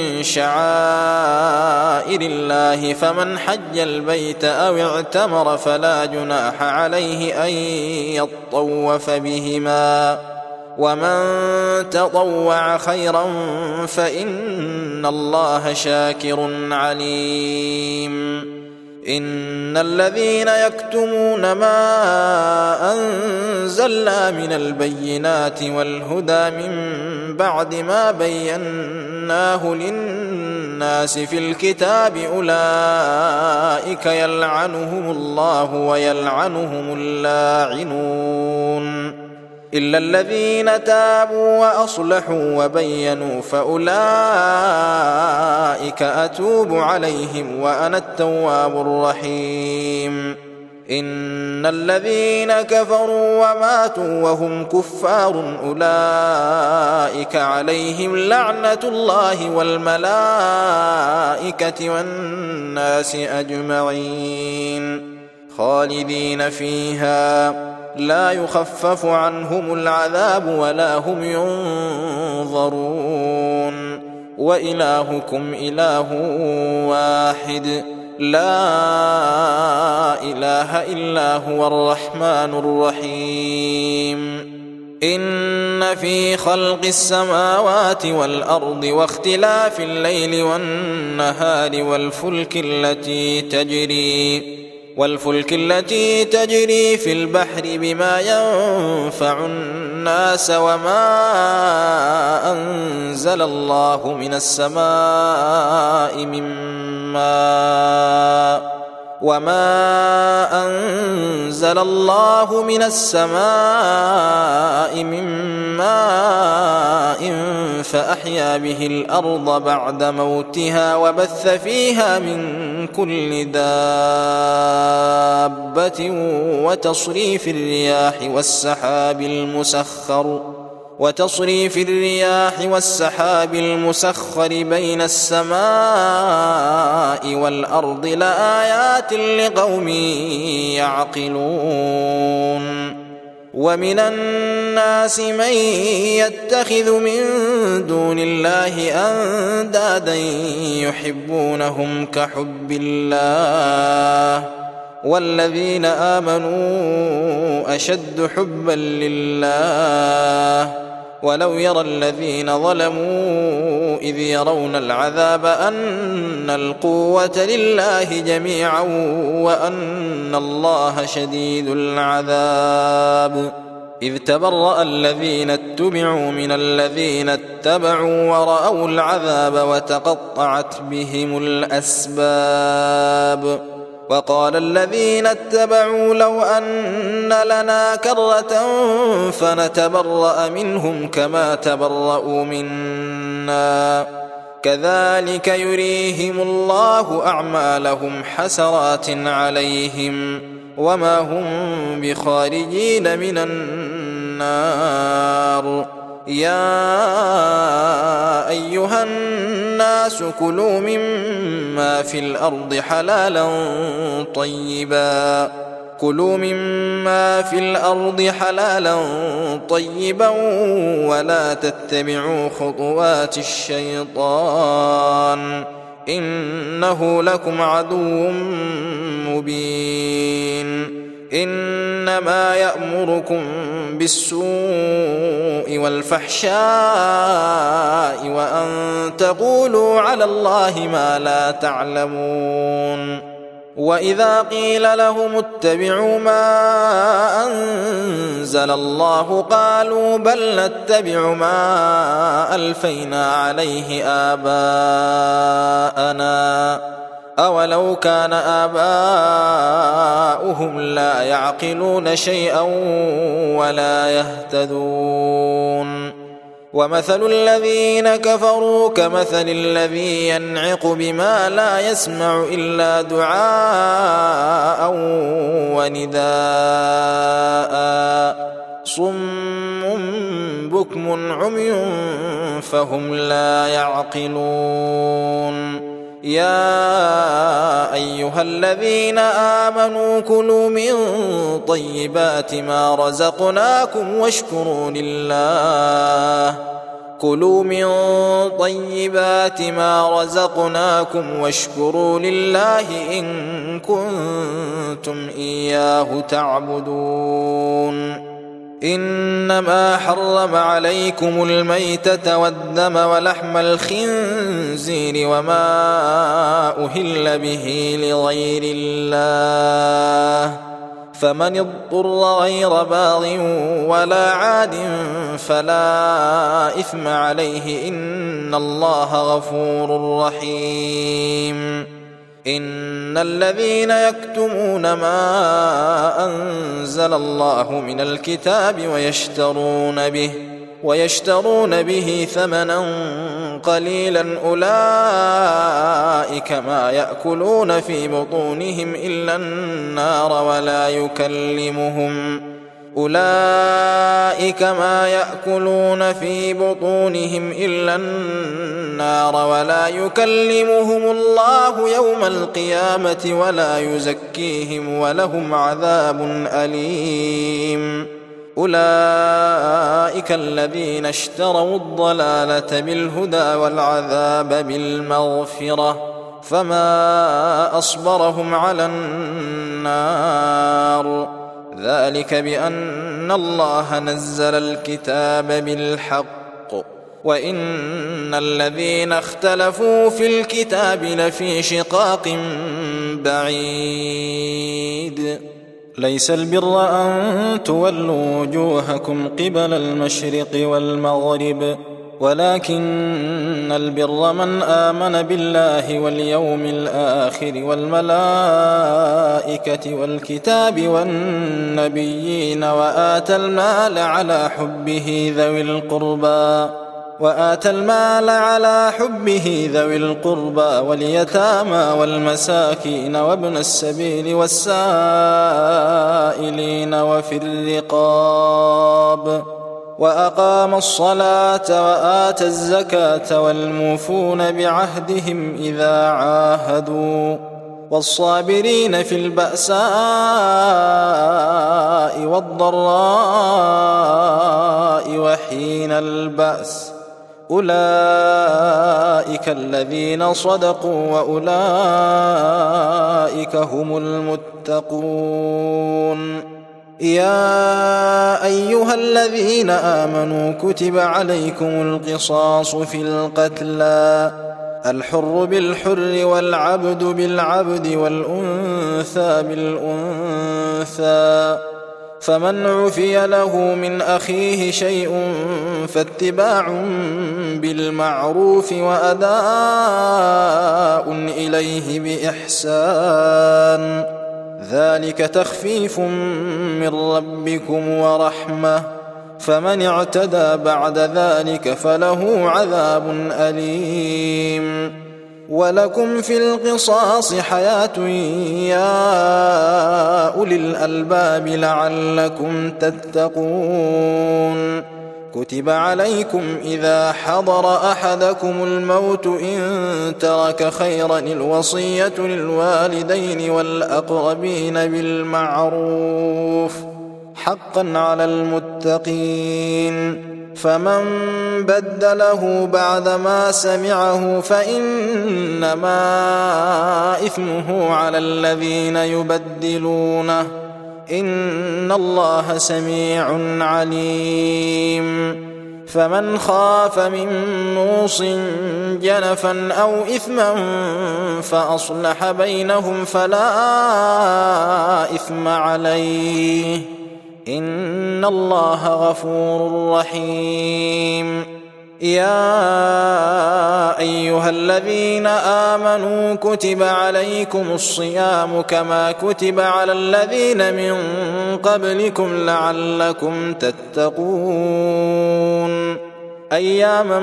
شعائر الله فمن حج البيت أو اعتمر فلا جناح عليه أن يطوف بهما ومن تطوع خيرا فإن الله شاكر عليم إن الذين يكتمون ما أنزلنا من البينات والهدى من بعد ما بيناه للناس في الكتاب أولئك يلعنهم الله ويلعنهم اللاعنون إلا الذين تابوا وأصلحوا وبينوا فأولئك أتوب عليهم وأنا التواب الرحيم إن الذين كفروا وماتوا وهم كفار أولئك عليهم لعنة الله والملائكة والناس أجمعين خالدين فيها لا يخفف عنهم العذاب ولا هم ينظرون وإلهكم إله واحد لا إله إلا هو الرحمن الرحيم إن في خلق السماوات والأرض واختلاف الليل والنهار والفلك التي تجري والفلك التي تجري في البحر بما ينفع الناس وما أنزل الله من السماء من ماء وما أنزل الله من السماء من ماء فأحيا به الأرض بعد موتها وبث فيها من كل دابة وتصريف الرياح والسحاب المسخر وتصريف الرياح والسحاب المسخر بين السماء والأرض لآيات لقوم يعقلون ومن الناس من يتخذ من دون الله أندادا يحبونهم كحب الله والذين آمنوا أشد حبا لله ولو يرى الذين ظلموا إذ يرون العذاب أن القوة لله جميعا وأن الله شديد العذاب إذ تبرأ الذين اتبعوا من الذين اتبعوا ورأوا العذاب وتقطعت بهم الأسباب وقال الذين اتبعوا لو أن لنا كرة فنتبرأ منهم كما تبرأوا منا كذلك يريهم الله أعمالهم حسرات عليهم وما هم بخارجين من النار. يا أيها الناس كلوا مما في الأرض حلالا طيبا كلوا مما في الأرض حلالا طيبا ولا تتبعوا خطوات الشيطان إنه لكم عدو مبين. إنما يأمركم بالسوء والفحشاء وأن تقولوا على الله ما لا تعلمون. وإذا قيل لهم اتبعوا ما أنزل الله قالوا بل نتبع ما ألفينا عليه آباءنا أولو كان آباؤهم لا يعقلون شيئا ولا يهتدون. ومثل الذين كفروا كمثل الذي ينعق بما لا يسمع إلا دعاء ونداء صم بكم عمي فهم لا يعقلون. يا أيها الذين آمنوا كلوا من طيبات ما رزقناكم واشكروا لله كلوا من طيبات ما رزقناكم واشكروا لله إن كنتم إياه تعبدون. إنما حرم عليكم الميتة والدم ولحم الخنزير وما أهل به لغير الله فمن اضطر غير باغ ولا عاد فلا إثم عليه إن الله غفور رحيم. إن الذين يكتمون ما أنزل الله من الكتاب ويشترون به ويشترون به ثمنا قليلا أولئك ما يأكلون في بطونهم إلا النار ولا يكلمهم أولئك ما يأكلون في بطونهم إلا النار ولا يكلمهم الله يوم القيامة ولا يزكيهم ولهم عذاب أليم. أولئك الذين اشتروا الضلالة بالهدى والعذاب بالمغفرة فما أصبرهم على النار ذلك بأن الله نزل الكتاب بالحق وإن الذين اختلفوا في الكتاب لفي شقاق بعيد. ليس البر أن تولوا وجوهكم قبل المشرق والمغرب ولكن البر من آمن بالله واليوم الآخر والملائكة والكتاب والنبيين وآتى المال على حبه ذوي القربى وآتى المال على حبه ذوي القربى واليتامى والمساكين وابن السبيل والسائلين وفي الرقاب وأقام الصلاة وآتى الزكاة والموفون بعهدهم إذا عاهدوا والصابرين في البأساء والضراء وحين البأس أولئك الذين صدقوا وأولئك هم المتقون. يا أيها الذين آمنوا كتب عليكم القصاص في القتلى الحر بالحر والعبد بالعبد والأنثى بالأنثى فمن عفي له من أخيه شيء فاتباع بالمعروف وأداء إليه بإحسان ذلك تخفيف من ربكم ورحمة فمن اعتدى بعد ذلك فله عذاب أليم. ولكم في القصاص حياة يا أولي الألباب لعلكم تتقون. كتب عليكم إذا حضر أحدكم الموت إن ترك خيرا الوصية للوالدين والأقربين بالمعروف حقا على المتقين. فمن بدله بعدما سمعه فإنما إثمه على الذين يبدلونه إن الله سميع عليم. فمن خاف من موص جنفا أو إثما فأصلح بينهم فلا إثم عليه إن الله غفور رحيم. يا أيها الذين آمنوا كتب عليكم الصيام كما كتب على الذين من قبلكم لعلكم تتقون. أياما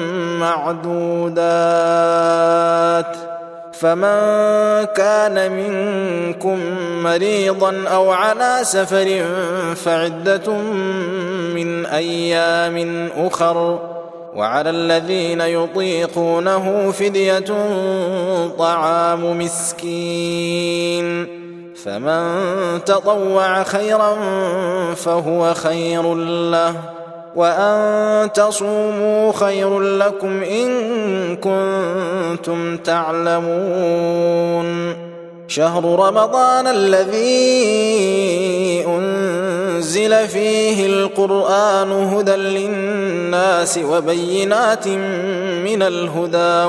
معدودات. فمن كان منكم مريضا أو على سفر فعدة من أيام أخر وعلى الذين يطيقونه فدية طعام مسكين فمن تطوع خيرا فهو خير له وأن تصوموا خير لكم إن كنتم تعلمون. شهر رمضان الذي أنزل فيه القرآن هدى للناس وبينات من الهدى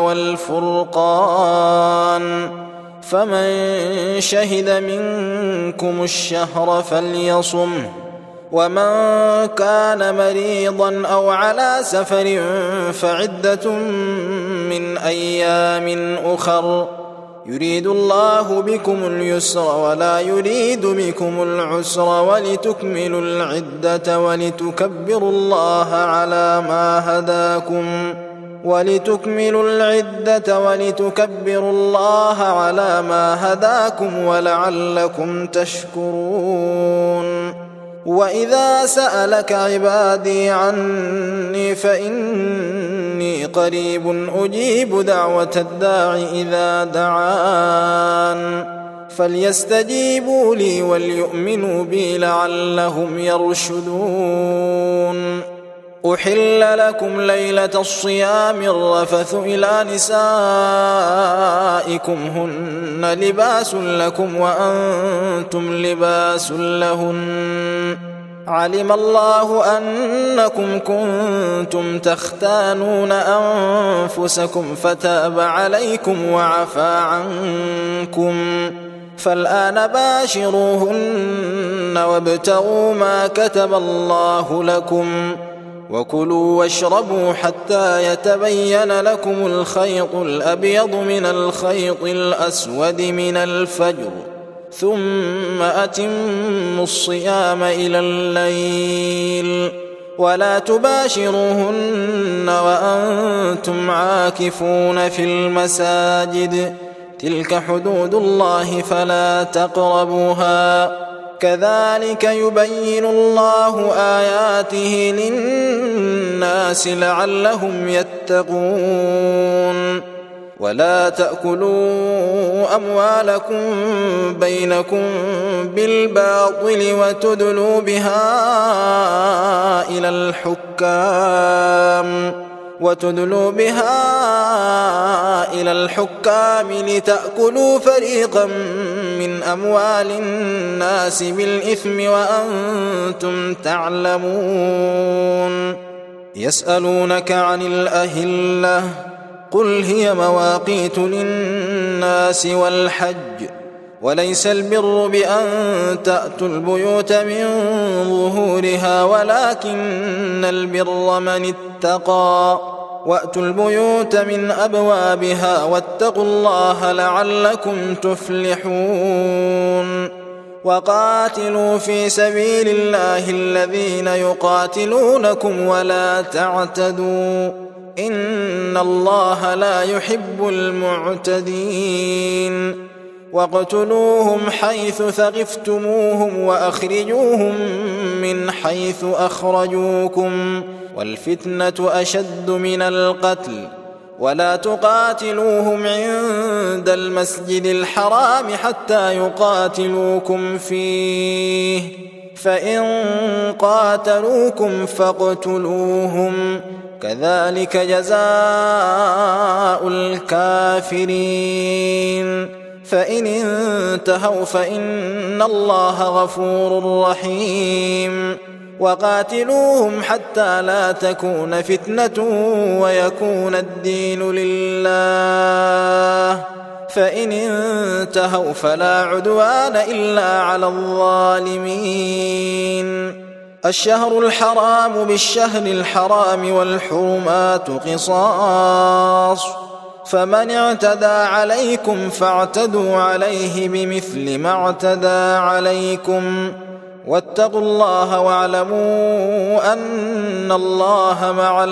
والفرقان فمن شهد منكم الشهر فليصمه ومن كان مريضا أو على سفر فعدة من أيام أخر يريد الله بكم اليسر ولا يريد بكم العسر ولتكملوا العدة ولتكبروا الله على ما هداكم ولتكملوا العدة ولتكبروا الله على ما هداكم ولعلكم تشكرون. وإذا سألك عبادي عني فإني قريب أجيب دعوة الداع إذا دعان فليستجيبوا لي وليؤمنوا بي لعلهم يرشدون. أحل لكم ليلة الصيام الرفث إلى نسائكم هن لباس لكم وأنتم لباس لهن علم الله أنكم كنتم تختانون أنفسكم فتاب عليكم وعفى عنكم فالآن باشروهن وابتغوا ما كتب الله لكم وكلوا واشربوا حتى يتبين لكم الخيط الأبيض من الخيط الأسود من الفجر ثم أتموا الصيام إلى الليل ولا تباشروهن وأنتم عاكفون في المساجد تلك حدود الله فلا تقربوها كذلك يبين الله آياته للناس لعلهم يتقون. ولا تأكلوا أموالكم بينكم بالباطل وتدلوا بها إلى الحكام وتدلوا بها إلى الحكام لتأكلوا فريقا من أموال الناس بالإثم وأنتم تعلمون. يسألونك عن الأهلة قل هي مواقيت للناس والحج وليس البر بأن تأتوا البيوت من ظهورها ولكن البر من اتقى وأتوا البيوت من أبوابها واتقوا الله لعلكم تفلحون. وقاتلوا في سبيل الله الذين يقاتلونكم ولا تعتدوا إن الله لا يحب المعتدين واقتلوهم حيث ثقفتموهم وأخرجوهم من حيث أخرجوكم والفتنة أشد من القتل ولا تقاتلوهم عند المسجد الحرام حتى يقاتلوكم فيه فإن قاتلوكم فاقتلوهم كذلك جزاء الكافرين فإن انتهوا فإن الله غفور رحيم وقاتلوهم حتى لا تكون فتنة ويكون الدين لله فإن انتهوا فلا عدوان إلا على الظالمين الشهر الحرام بالشهر الحرام والحرمات قصاص فمن اعتدى عليكم فاعتدوا عليه بمثل ما اعتدى عليكم واتقوا الله واعلموا أن الله مع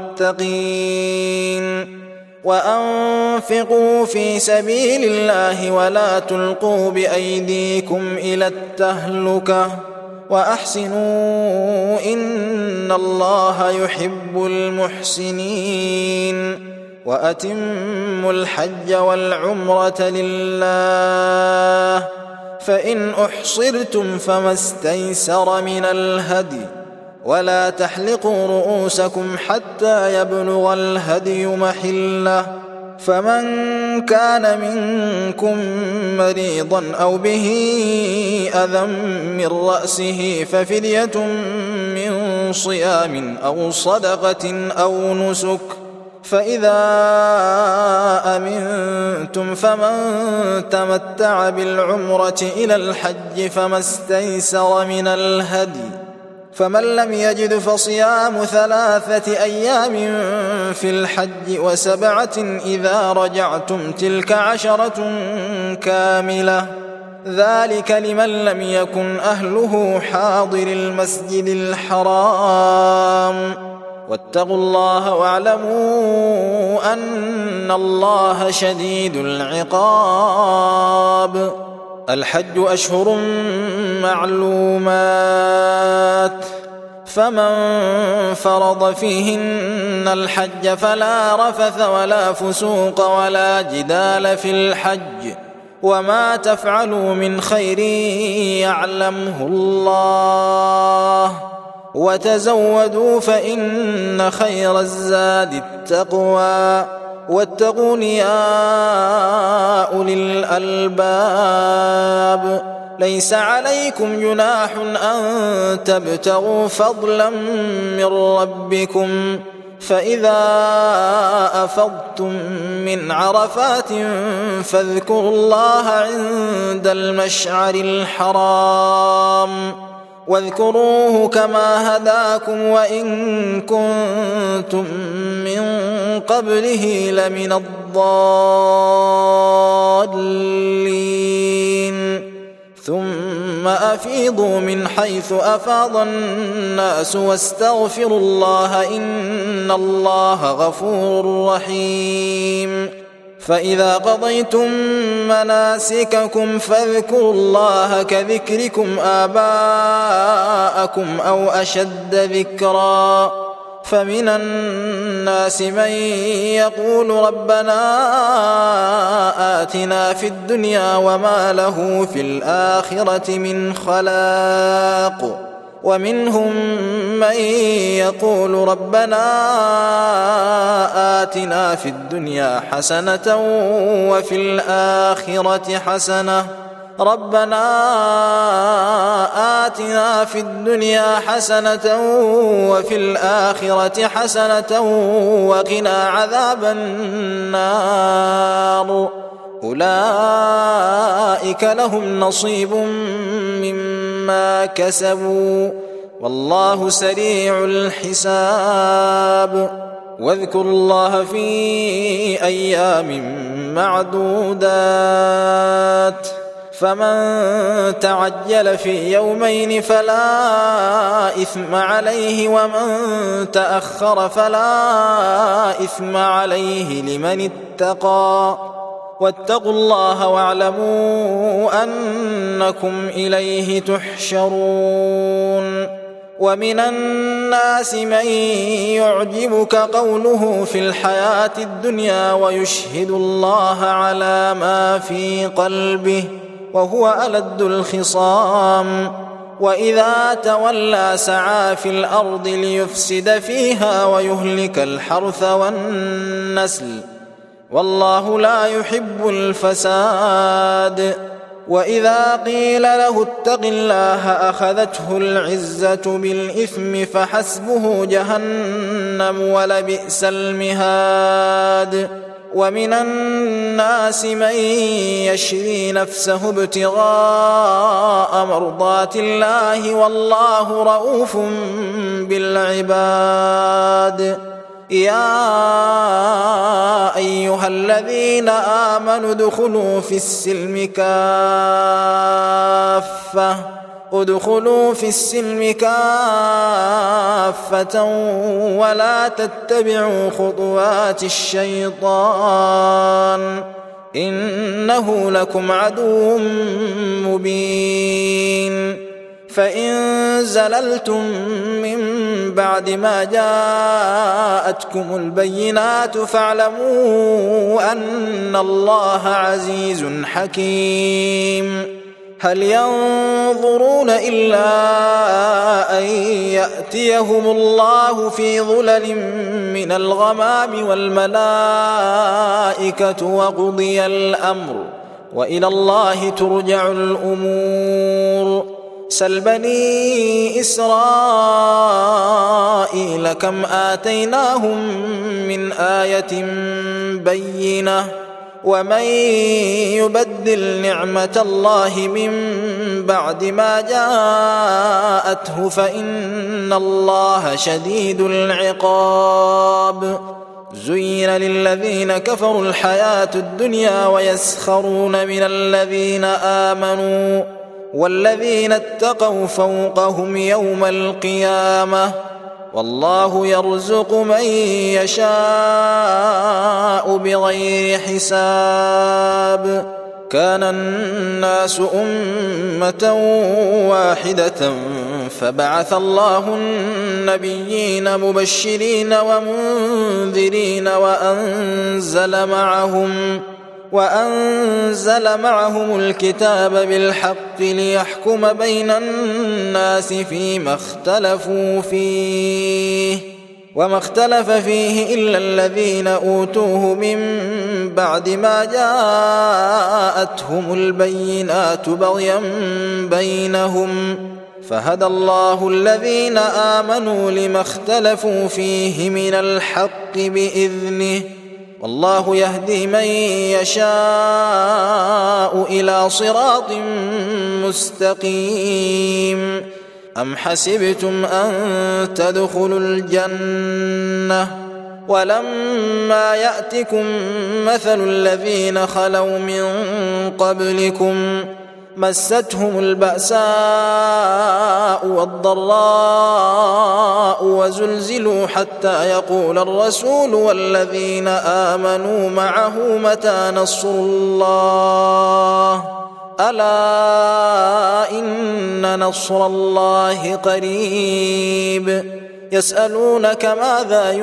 المتقين وأنفقوا في سبيل الله ولا تلقوا بأيديكم إلى التهلكة وأحسنوا إن الله يحب المحسنين وأتموا الحج والعمرة لله فإن أحصرتم فما استيسر من الهدي ولا تحلقوا رؤوسكم حتى يبلغ الهدي محله فمن كان منكم مريضا أو به أذى من رأسه ففدية من صيام أو صدقة أو نسك فإذا أمنتم فمن تمتع بالعمرة إلى الحج فما استيسر من الهدي فمن لم يجد فصيام ثلاثة أيام في الحج وسبعة إذا رجعتم تلك عشرة كاملة ذلك لمن لم يكن أهله حاضر المسجد الحرام واتقوا الله واعلموا أن الله شديد العقاب الحج أشهر معلومات فمن فرض فيهن الحج فلا رفث ولا فسوق ولا جدال في الحج وما تفعلوا من خير يعلمه الله وتزودوا فإن خير الزاد التقوى واتقون يا أولي الألباب ليس عليكم جناح أن تبتغوا فضلا من ربكم فإذا أفضتم من عرفات فاذكروا الله عند المشعر الحرام واذكروه كما هداكم وإن كنتم من قبله لمن الضالين ثم أفيضوا من حيث أفاض الناس واستغفروا الله إن الله غفور رحيم فإذا قضيتم مناسككم فاذكروا الله كذكركم آباءكم أو أشد ذكرا فمن الناس من يقول ربنا آتنا في الدنيا وما له في الآخرة من خلاق ومنهم من يقول ربنا آتنا في الدنيا حسنة وفي الآخرة حسنة ربنا آتنا في الدنيا حسنة وفي الآخرة حسنة وقنا عذاب النار أولئك لهم نصيب مما كسبوا والله سريع الحساب واذكروا الله في أيام معدودات فمن تعجل في يومين فلا إثم عليه ومن تأخر فلا إثم عليه لمن اتقى واتقوا الله واعلموا أنكم إليه تحشرون ومن الناس من يعجبك قوله في الحياة الدنيا ويشهد الله على ما في قلبه وهو ألد الخصام وإذا تولى سعى في الأرض ليفسد فيها ويهلك الحرث والنسل والله لا يحب الفساد وإذا قيل له اتق الله أخذته العزة بالإثم فحسبه جهنم ولبئس المهاد ومن الناس من يشري نفسه ابتغاء مرضات الله والله رؤوف بالعباد يا أيها الذين آمنوا ادخلوا في السلم كافة ادخلوا في السلم كافة ولا تتبعوا خطوات الشيطان إنه لكم عدو مبين فإن زللتم من بعد ما جاءتكم البينات فاعلموا أن الله عزيز حكيم هل ينظرون إلا أن يأتيهم الله في ظلل من الغمام والملائكة وقضي الأمر وإلى الله ترجع الأمور سل بني إسرائيل كم آتيناهم من آية بينة ومن يبدل نعمة الله من بعد ما جاءته فإن الله شديد العقاب زين للذين كفروا الحياة الدنيا ويسخرون من الذين آمنوا والذين اتقوا فوقهم يوم القيامة والله يرزق من يشاء بغير حساب كان الناس أمة واحدة فبعث الله النبيين مبشرين ومنذرين وأنزل معهم وأنزل معهم الكتاب بالحق ليحكم بين الناس فيما اختلفوا فيه وما اختلف فيه إلا الذين أوتوه من بعد ما جاءتهم البينات بغيا بينهم فهدى الله الذين آمنوا لما اختلفوا فيه من الحق بإذنه والله يهدي من يشاء إلى صراط مستقيم أم حسبتم أن تدخلوا الجنة ولما يأتكم مثل الذين خلوا من قبلكم مستهم البأساء والضراء وزلزلوا حتى يقول الرسول والذين آمنوا معه متى نصر الله ألا إن نصر الله قريب يسألونك ماذا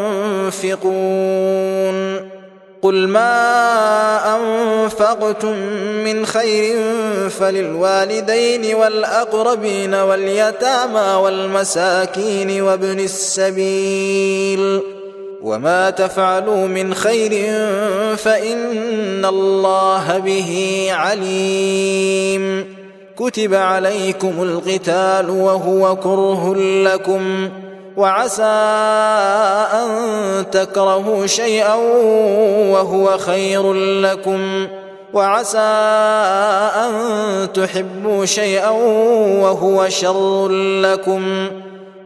ينفقون قل ما أنفقتم من خير فللوالدين والأقربين واليتامى والمساكين وابن السبيل وما تفعلوا من خير فإن الله به عليم كتب عليكم القتال وهو كره لكم وعسى أن تكرهوا شيئا وهو خير لكم وعسى أن تحبوا شيئا وهو شر لكم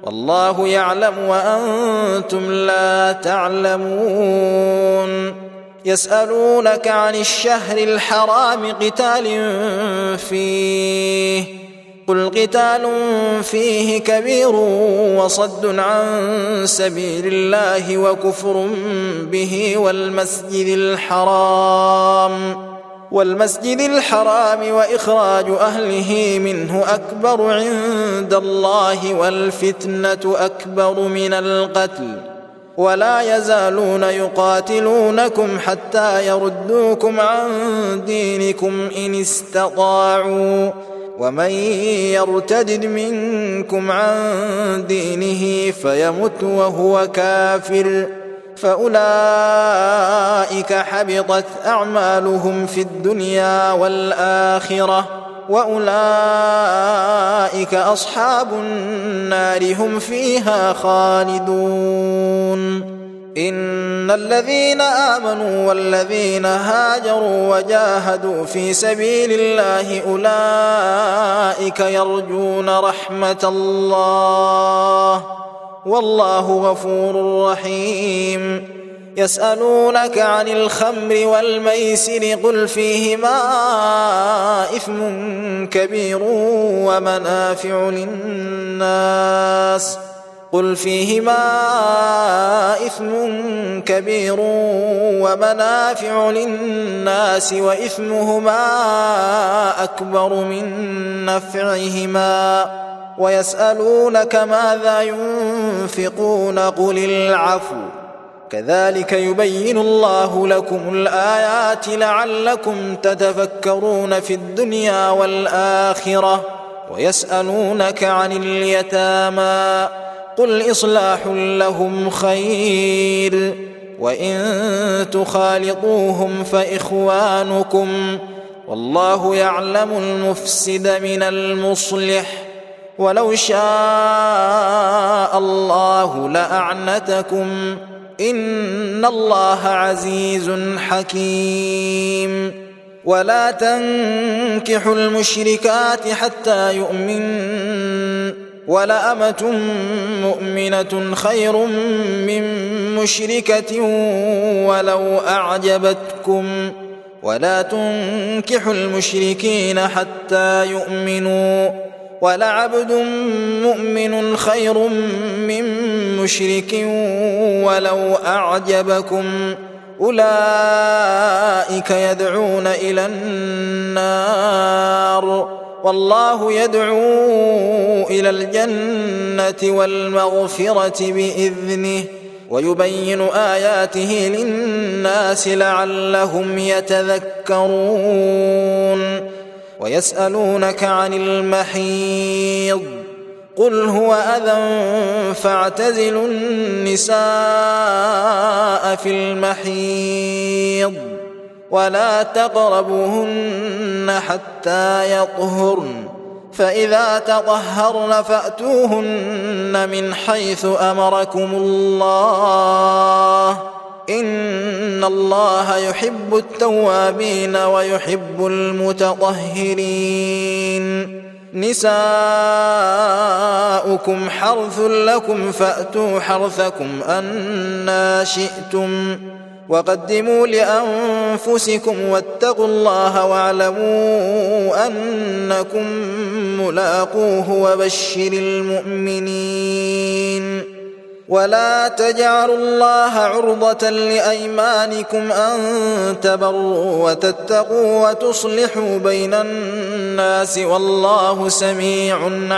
والله يعلم وأنتم لا تعلمون يسألونك عن الشهر الحرام قتال فيه قل قتال فيه كبير وصد عن سبيل الله وكفر به والمسجد الحرام والمسجد الحرام وإخراج أهله منه أكبر عند الله والفتنة أكبر من القتل ولا يزالون يقاتلونكم حتى يردوكم عن دينكم إن استطاعوا ومن يرتد منكم عن دينه فيمت وهو كافر فأولئك حبطت أعمالهم في الدنيا والآخرة وأولئك أصحاب النار هم فيها خالدون إن الذين آمنوا والذين هاجروا وجاهدوا في سبيل الله أولئك يرجون رحمة الله والله غفور رحيم يسألونك عن الخمر والميسر قل فيهما إثم كبير ومنافع للناس قل فيهما إثم كبير ومنافع للناس وإثمهما أكبر من نفعهما ويسألونك ماذا ينفقون قل العفو كذلك يبين الله لكم الآيات لعلكم تتفكرون في الدنيا والآخرة ويسألونك عن اليتامى قل إصلاح لهم خير وإن تخالطوهم فإخوانكم والله يعلم المفسد من المصلح ولو شاء الله لأعنتكم إن الله عزيز حكيم ولا تنكحوا المشركات حتى يؤمنن ولأمة مؤمنة خير من مشركة ولو أعجبتكم ولا تنكحوا المشركين حتى يؤمنوا ولعبد مؤمن خير من مشرك ولو أعجبكم أولئك يدعون إلى النار والله يدعو إلى الجنة والمغفرة بإذنه ويبين آياته للناس لعلهم يتذكرون ويسألونك عن المحيض قل هو أذى فاعتزلوا النساء في المحيض ولا تقربوهن حتى يطهرن فإذا تطهرن فأتوهن من حيث أمركم الله إن الله يحب التوابين ويحب المتطهرين نساؤكم حرث لكم فأتوا حرثكم أنى شئتم وقدموا لأنفسكم واتقوا الله واعلموا أنكم ملاقوه وبشر المؤمنين ولا تجعلوا الله عرضة لأيمانكم أن تبروا وتتقوا وتصلحوا بين الناس والله سميع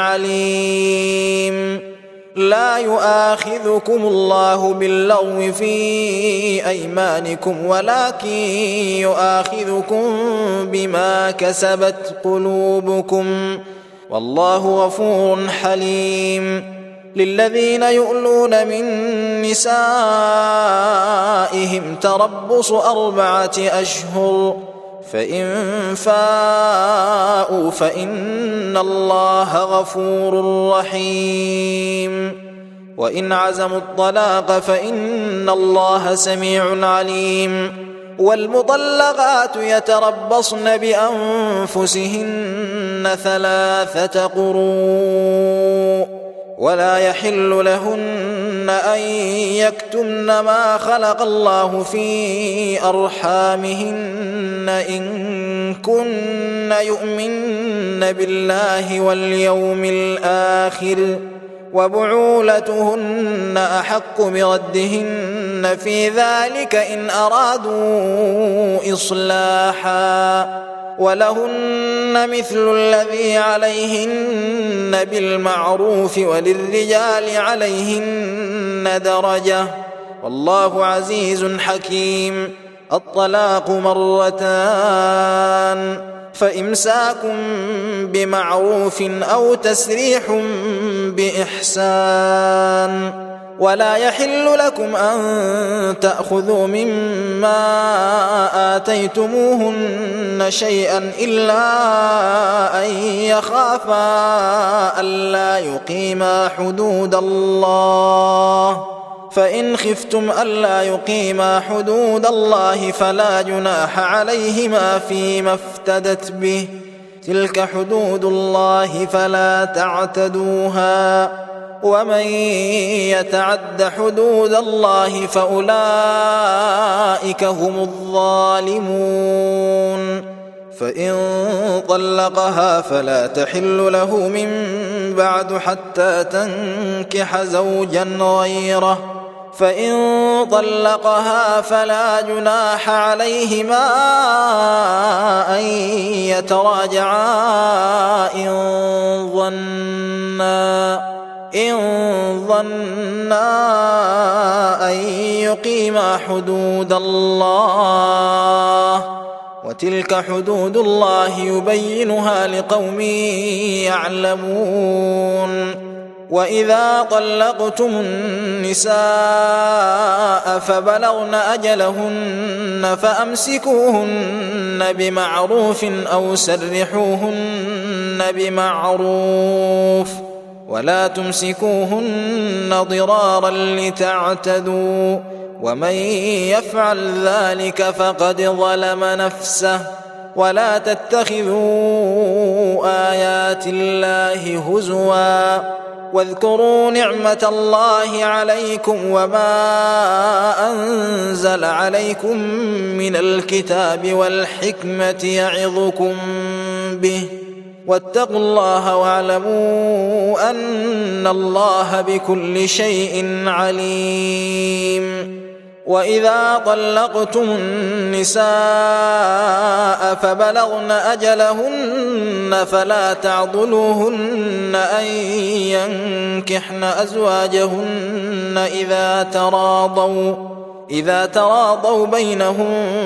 عليم لا يؤاخذكم الله باللغو في أيمانكم ولكن يؤاخذكم بما كسبت قلوبكم والله غفور حليم للذين يؤلون من نسائهم تربص أربعة أشهر فإن فاءوا فإن الله غفور رحيم وإن عزموا الطلاق فإن الله سميع عليم والمطلقات يتربصن بأنفسهن ثلاثة قروء ولا يحل لهن أن يكتمن ما خلق الله في أرحامهن إن كن يؤمن بالله واليوم الآخر، وبعولتهن أحق بردهن في ذلك إن أرادوا إصلاحا، ولهن مثل الذي عليهن بالمعروف وللرجال عليهن درجة، والله عزيز حكيم. الطلاق مرتان، فإمساك بمعروف أو تسريح بإحسان. ولا يحل لكم أن تأخذوا مما آتيتموهن شيئا إلا أن يخافا ألا يقيما حدود الله، فإن خفتم ألا يقيما حدود الله فلا جناح عليهما فيما افتدت به، تلك حدود الله فلا تعتدوها، ومن يتعد حدود الله فأولئك هم الظالمون. فإن طلقها فلا تحل له من بعد حتى تنكح زوجا غيره، فإن طلقها فلا جناح عليهما أن يتراجعا إن ظنا إن ظنا أن يقيما حدود الله، وتلك حدود الله يبينها لقوم يعلمون. وإذا طلقتم النساء فبلغن أجلهن فأمسكوهن بمعروف أو سرحوهن بمعروف، ولا تمسكوهن ضرارا لتعتدوا، ومن يفعل ذلك فقد ظلم نفسه. ولا تتخذوا آيات الله هزوا، واذكروا نعمة الله عليكم وما أنزل عليكم من الكتاب والحكمة يعظكم به، واتقوا الله واعلموا أن الله بكل شيء عليم. وإذا طلقتم النساء فبلغن أجلهن فلا تعضلوهن أن ينكحن أزواجهن إذا تراضوا إذا تراضوا بينهم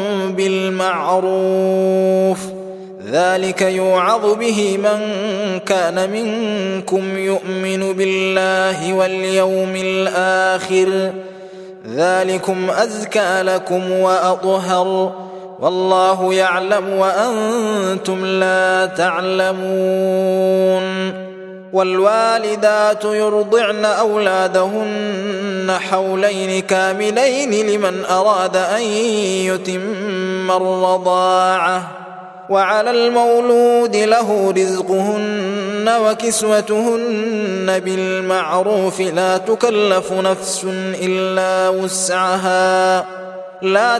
بالمعروف، ذلك يوعظ به من كان منكم يؤمن بالله واليوم الآخر، ذلكم أزكى لكم وأطهر، والله يعلم وأنتم لا تعلمون. والوالدات يرضعن أولادهن حولين كاملين لمن أراد أن يتم الرضاعة، وعلى المولود له رزقهن وكسوتهن بالمعروف، لا تكلف نفس إلا وسعها، لا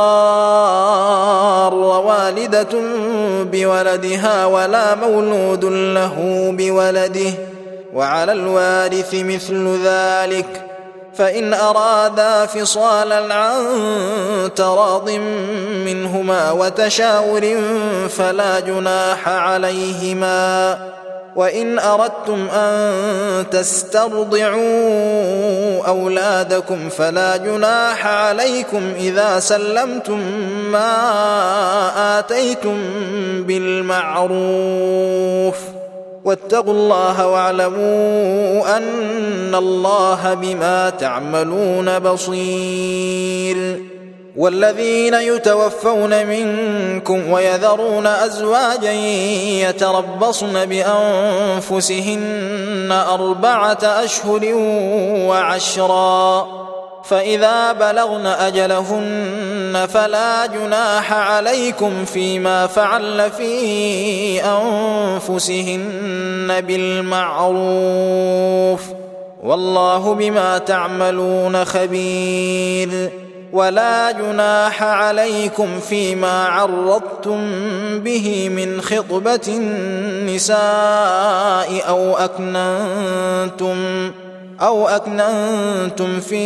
تضار والدة بولدها ولا مولود له بولده، وعلى الوارث مثل ذلك، فإن أرادا فصالا عن تراض منهما وتشاور فلا جناح عليهما. وإن أردتم أن تسترضعوا أولادكم فلا جناح عليكم إذا سلمتم ما آتيتم بالمعروف، واتقوا الله واعلموا أن الله بما تعملون بصير. والذين يتوفون منكم ويذرون أزواجا يتربصن بأنفسهن أربعة أشهر وعشرا، فإذا بلغن أجلهن فلا جناح عليكم فيما فعلن في أنفسهن بالمعروف والله بما تعملون خبير. ولا جناح عليكم فيما عرضتم به من خطبة النساء أو أكننتم أو أكننتم في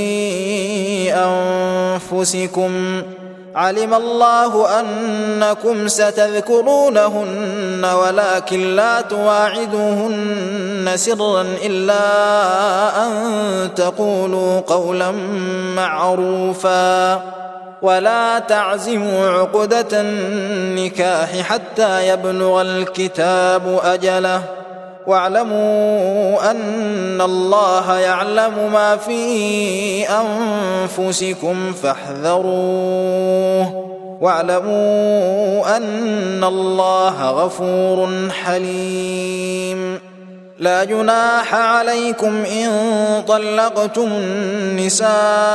أنفسكم علم الله أنكم ستذكرونهن ولكن لا تواعدوهن سرا إلا أن تقولوا قولا معروفا ولا تعزموا عقدة النكاح حتى يبلغ الكتاب أجله واعلموا أن الله يعلم ما في أنفسكم فاحذروه واعلموا أن الله غفور حليم. لا جناح عليكم إن طلقتم النساء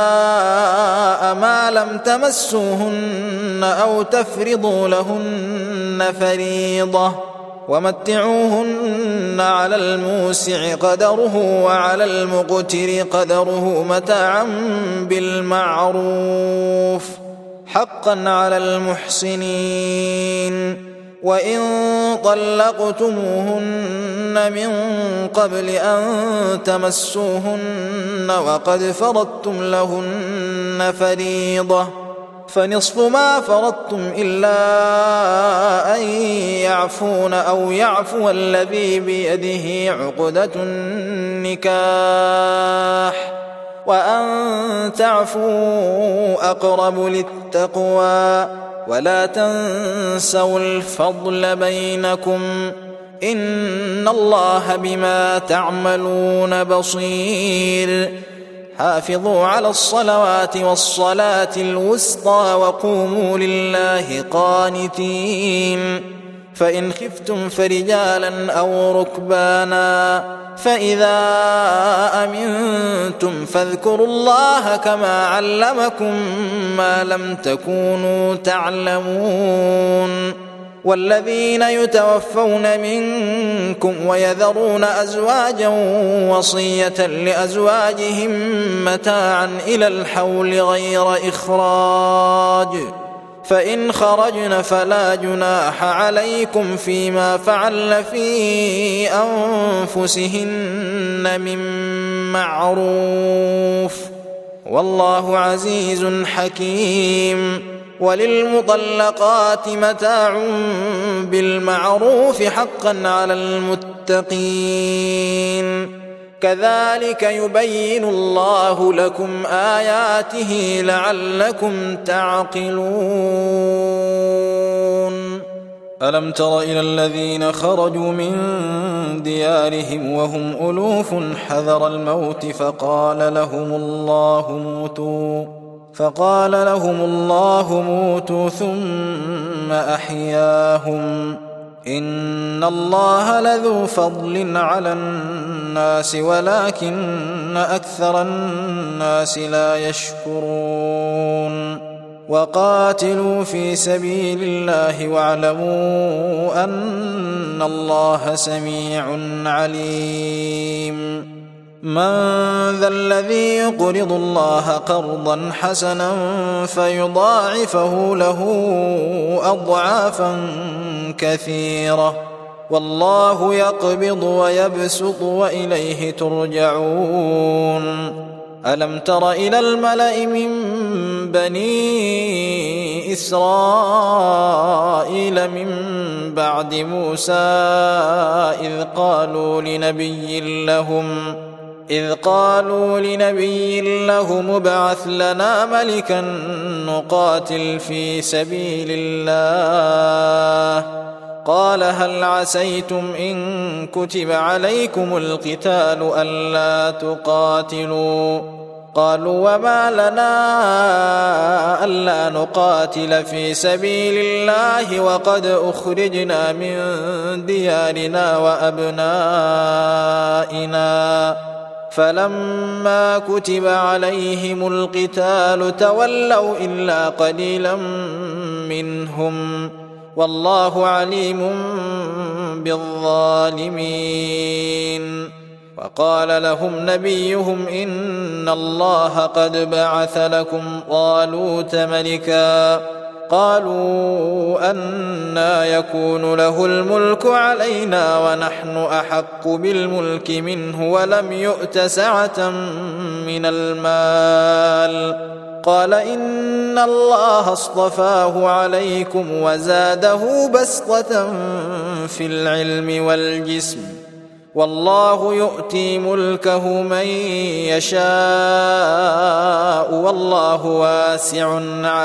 ما لم تمسوهن أو تفرضوا لهن فريضة ومتعوهن على الموسع قدره وعلى المقتر قدره متاعا بالمعروف حقا على المحسنين. وإن طلقتموهن من قبل أن تمسوهن وقد فرضتم لهن فريضة فنصف ما فرضتم إلا أن يعفون أو يعفو الذي بيده عقدة النكاح وأن تعفوا أقرب للتقوى ولا تنسوا الفضل بينكم إن الله بما تعملون بصير. حافظوا على الصلوات والصلاة الوسطى وقوموا لله قانتين. فإن خفتم فرجالا أو ركبانا فإذا أمنتم فاذكروا الله كما علمكم ما لم تكونوا تعلمون. والذين يتوفون منكم ويذرون أزواجا وصية لأزواجهم متاعا إلى الحول غير إخراج فإن خرجن فلا جناح عليكم فيما فعلن في أنفسهن من معروف والله عزيز حكيم. وللمطلقات متاع بالمعروف حقا على المتقين كذلك يبين الله لكم آياته لعلكم تعقلون. ألم تر إلى الذين خرجوا من ديارهم وهم ألوف حذر الموت فقال لهم الله موتوا فقال لهم الله موتوا ثم أحياهم إن الله لذو فضل على الناس ولكن أكثر الناس لا يشكرون. وقاتلوا في سبيل الله واعلموا أن الله سميع عليم. من ذا الذي يقرض الله قرضا حسنا فيضاعفه له أضعافا كثيرة والله يقبض ويبسط وإليه ترجعون. ألم تر إلى الملأ من بني إسرائيل من بعد موسى إذ قالوا لنبي لهم إذ قالوا لنبي لهم ابعث لنا ملكا نقاتل في سبيل الله قال هل عسيتم إن كتب عليكم القتال ألا تقاتلوا قالوا وما لنا ألا نقاتل في سبيل الله وقد أخرجنا من ديارنا وأبنائنا فلما كتب عليهم القتال تولوا إلا قليلا منهم والله عليم بالظالمين. وقال لهم نبيهم إن الله قد بعث لكم طالوت ملكا قالوا أنى يكون له الملك علينا ونحن أحق بالملك منه ولم يؤت سعة من المال قال إن الله اصطفاه عليكم وزاده بسطة في العلم والجسم والله يؤتي ملكه من يشاء والله واسع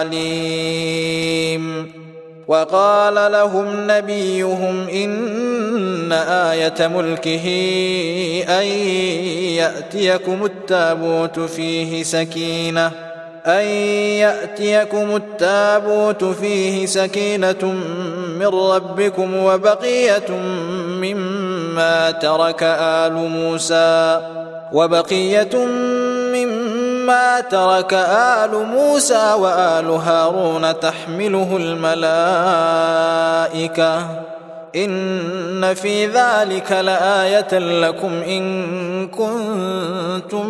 عليم. وقال لهم نبيهم إن آية ملكه أن يأتيكم التابوت فيه سكينة أن يأتيكم التابوت فيه سكينة من ربكم وبقية مما ترك آل موسى وبقية مما ترك آل موسى وآل هارون تحمله الملائكة إن في ذلك لآية لكم إن كنتم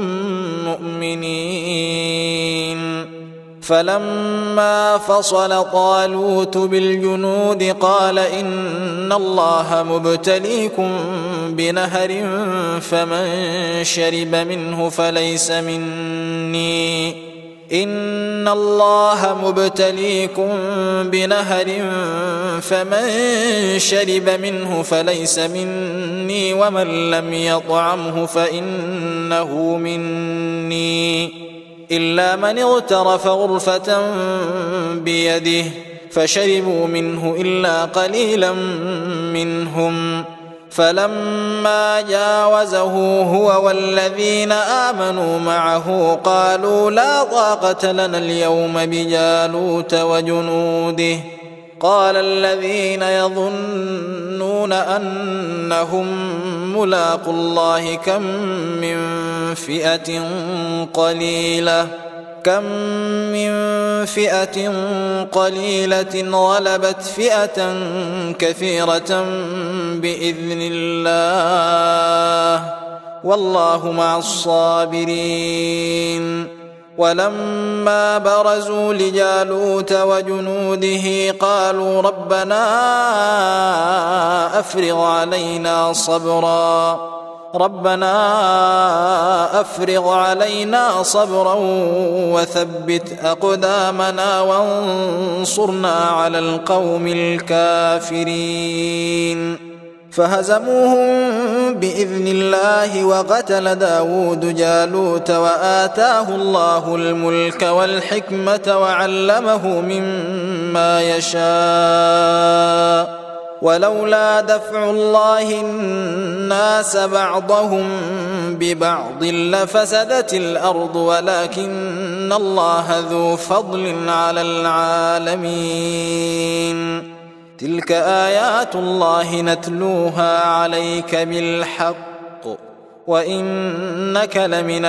مؤمنين. فلما فصل طالوت بالجنود قال إن الله مبتليكم بنهر فمن شرب منه فليس مني إن الله مبتليكم بنهر فمن شرب منه فليس مني ومن لم يطعمه فإنه مني إلا من اغترف غرفة بيده فشربوا منه إلا قليلا منهم فلما جاوزه هو والذين آمنوا معه قالوا لا طاقة لنا اليوم بجالوت وجنوده قال الذين يظنون أنهم ملاقوا الله كم من فئة قليلة كم من فئة قليلة غلبت فئة كثيرة بإذن الله والله مع الصابرين. ولما برزوا لجالوت وجنوده قالوا ربنا أفرغ علينا صبرا ربنا أفرغ علينا صبرا وثبت أقدامنا وانصرنا على القوم الكافرين. فهزموهم بإذن الله وقتل داود جالوت وآتاه الله الملك والحكمة وعلمه مما يشاء ولولا دفع الله الناس بعضهم ببعض لفسدت الأرض ولكن الله ذو فضل على العالمين. تلك آيات الله نتلوها عليك بالحق وإنك لمن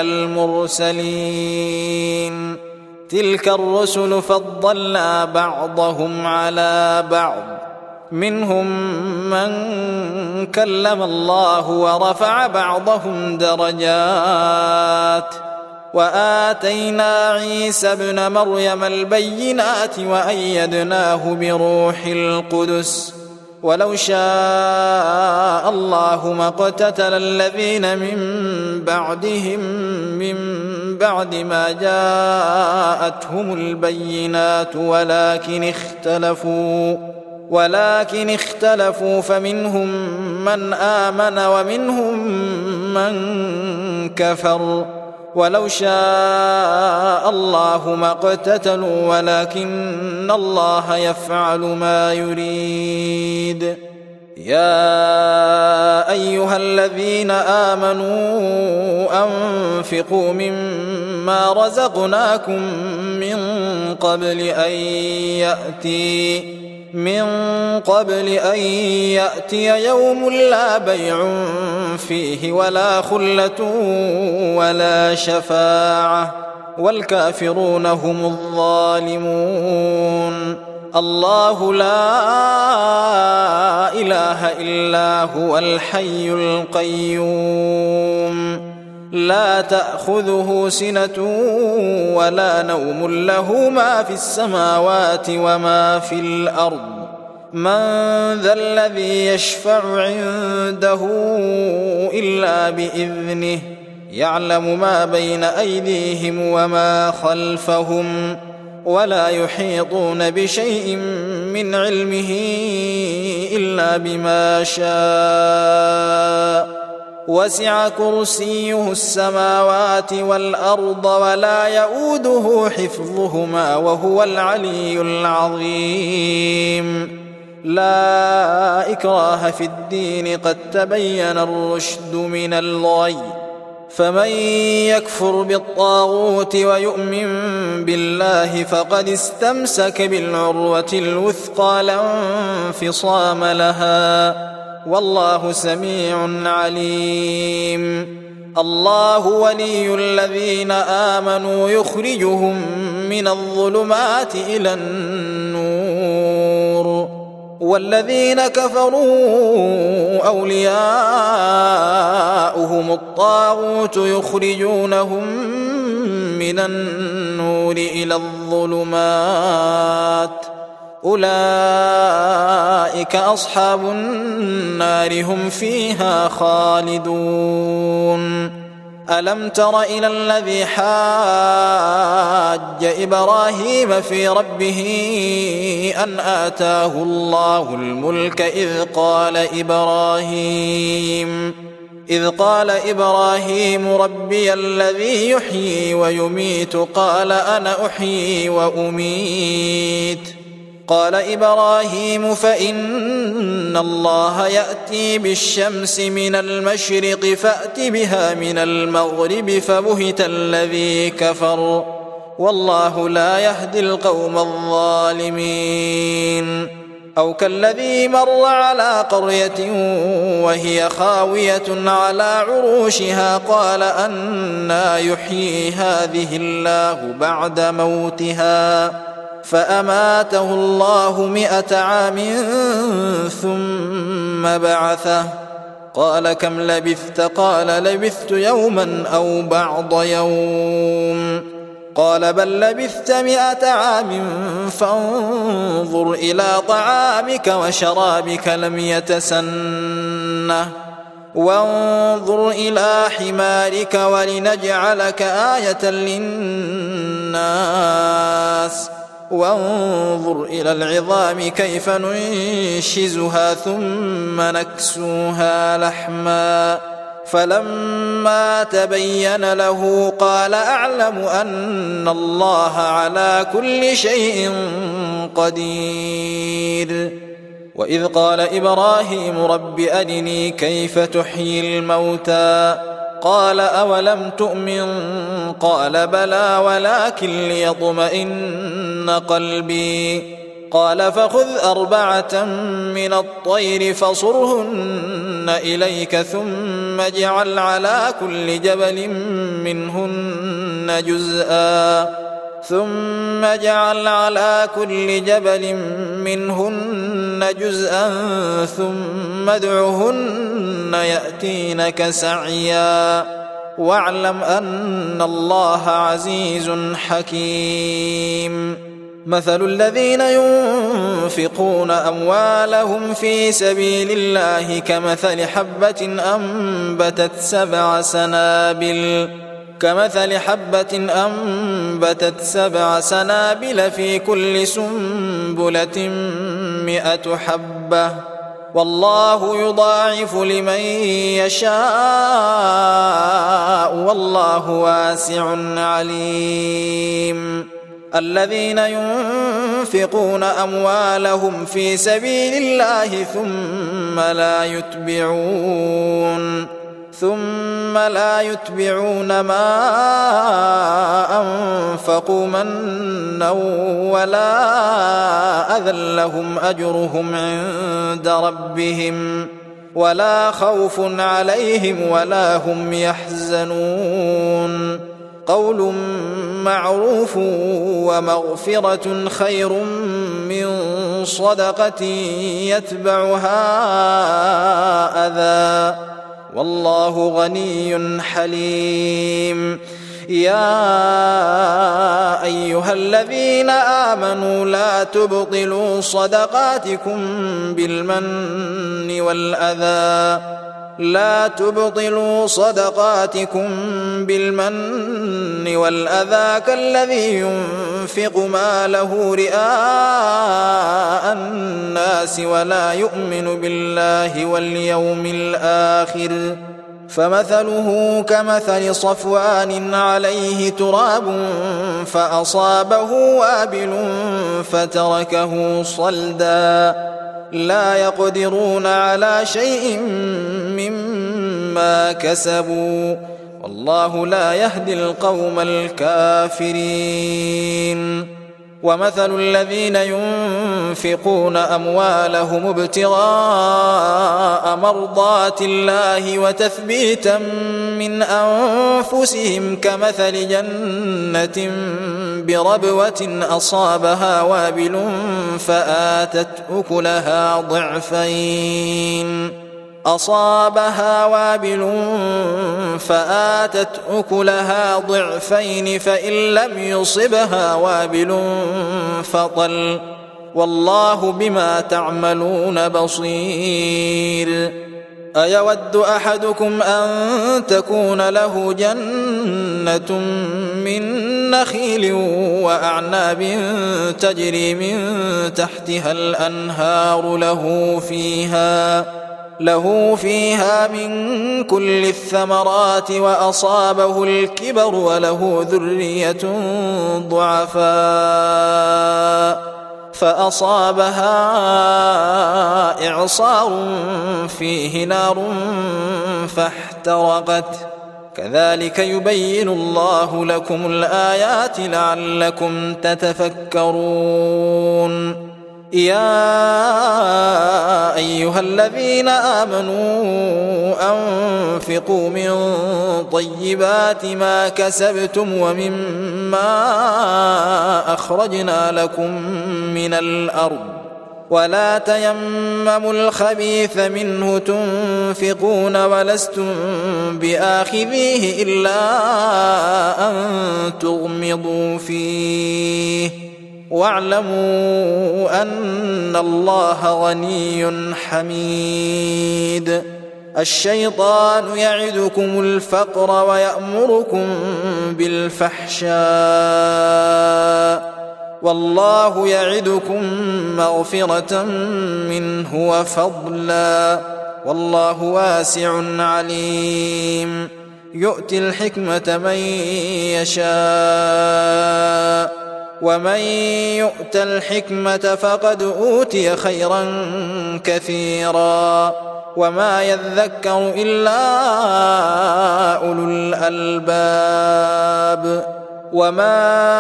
المرسلين. تلك الرسل فضلنا بعضهم على بعض منهم من كلم الله ورفع بعضهم درجات وآتينا عيسى ابن مريم البينات وأيدناه بروح القدس ولو شاء الله ما اقتتل الذين من بعدهم من بعد ما جاءتهم البينات ولكن اختلفوا ولكن اختلفوا فمنهم من آمن ومنهم من كفر ولو شاء الله ما اقتتلوا ولكن الله يفعل ما يريد. يا أيها الذين آمنوا أنفقوا مما رزقناكم من قبل أن يأتي من قبل أن يأتي يوم لا بيع فيه ولا خلة ولا شفاعة والكافرون هم الظالمون. الله لا إله إلا هو الحي القيوم لا تأخذه سنة ولا نوم له ما في السماوات وما في الأرض من ذا الذي يشفع عنده إلا بإذنه يعلم ما بين أيديهم وما خلفهم ولا يحيطون بشيء من علمه إلا بما شاء وسع كرسيه السماوات والأرض ولا يؤوده حفظهما وهو العلي العظيم. لا إكراه في الدين قد تبين الرشد من الغي فمن يكفر بالطاغوت ويؤمن بالله فقد استمسك بالعروة الوثقى لا انفصام لها والله سميع عليم. الله ولي الذين آمنوا يخرجهم من الظلمات إلى النور والذين كفروا أولياؤهم الطاغوت يخرجونهم من النور إلى الظلمات أولئك أصحاب النار هم فيها خالدون. ألم تر إلى الذي حاج إبراهيم في ربه أن آتاه الله الملك إذ قال إبراهيم إذ قال إبراهيم ربي الذي يحيي ويميت قال أنا أحيي وأميت قال إبراهيم فإن الله يأتي بالشمس من المشرق فأت بها من المغرب فبهت الذي كفر والله لا يهدي القوم الظالمين. أو كالذي مر على قرية وهي خاوية على عروشها قال أنى يحيي هذه الله بعد موتها فأماته الله مئة عام ثم بعثه قال كم لبثت قال لبثت يوما أو بعض يوم قال بل لبثت مئة عام فانظر إلى طعامك وشرابك لم يتسنه وانظر إلى حمارك ولنجعلك آية للناس وانظر إلى العظام كيف ننشزها ثم نكسوها لحما فلما تبين له قال أعلم أن الله على كل شيء قدير. وإذ قال إبراهيم رب أرني كيف تحيي الموتى قال أولم تؤمن قال بلى ولكن ليطمئن قلبي قال فخذ أربعة من الطير فصرهن إليك ثم اجعل على كل جبل منهن جزءا ثم اجعل على كل جبل منهن جزءا ثم ادعهن يأتينك سعيا واعلم أن الله عزيز حكيم. مثل الذين ينفقون أموالهم في سبيل الله كمثل حبة أنبتت سبع سنابل كمثل حبة أنبتت سبع سنابل في كل سنبلة مئة حبة والله يضاعف لمن يشاء والله واسع عليم. الذين ينفقون أموالهم في سبيل الله ثم لا يتبعون ثم لا يتبعون ما أنفقوا منا ولا أذى لهم أجرهم عند ربهم ولا خوف عليهم ولا هم يحزنون قول معروف ومغفرة خير من صدقة يتبعها أذى والله غني حليم يا أيها الذين آمنوا لا تبطلوا صدقاتكم بالمن والأذى لا تبطلوا صدقاتكم بالمن والأذى كالذي ينفق ماله رئاء الناس ولا يؤمن بالله واليوم الآخر فمثله كمثل صفوان عليه تراب فأصابه وابل فتركه صلدا لا يقدرون على شيء مما كسبوا والله لا يهدي القوم الكافرين ومثل الذين ينفقون أموالهم ابتغاء مرضات الله وتثبيتا من أنفسهم كمثل جنة بربوة أصابها وابل فآتت أكلها ضعفين أصابها وابل فآتت أكلها ضعفين فإن لم يصبها وابل فطل والله بما تعملون بصير أيود أحدكم أن تكون له جنة من نخيل وأعناب تجري من تحتها الأنهار له فيها له فيها من كل الثمرات وأصابه الكبر وله ذرية ضعفاء فأصابها إعصار فيه نار فاحترقت كذلك يبين الله لكم الآيات لعلكم تتفكرون يا أيها الذين آمنوا أنفقوا من طيبات ما كسبتم ومما أخرجنا لكم من الأرض ولا تيمموا الخبيث منه تنفقون ولستم بآخذيه إلا أن تغمضوا فيه واعلموا أن الله غني حميد الشيطان يعدكم الفقر ويأمركم بالفحشاء والله يعدكم مغفرة منه وفضلا والله واسع عليم يؤتي الحكمة من يشاء ومن يؤت الحكمة فقد أوتي خيرا كثيرا وما يذكر إلا أولو الألباب وما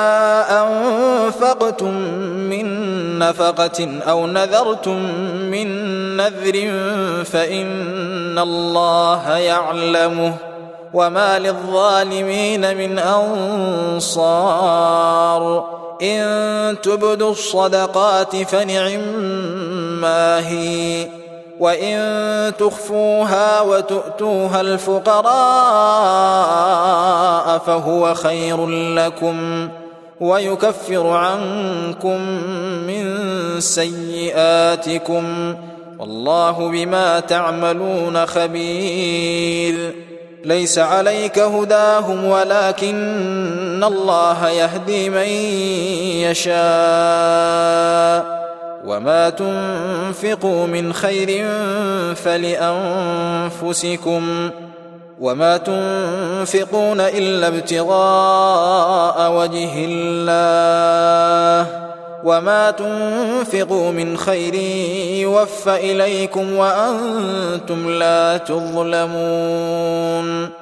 أنفقتم من نفقة أو نذرتم من نذر فإن الله يعلمه وما للظالمين من أنصار إن تبدوا الصدقات فنعما هي وإن تخفوها وتؤتوها الفقراء فهو خير لكم ويكفر عنكم من سيئاتكم والله بما تعملون خبير ليس عليك هداهم ولكن الله يهدي من يشاء وما تنفقوا من خير فلأنفسكم وما تنفقون إلا ابتغاء وجه الله وما تنفقوا من خير يوفى إليكم وأنتم لا تظلمون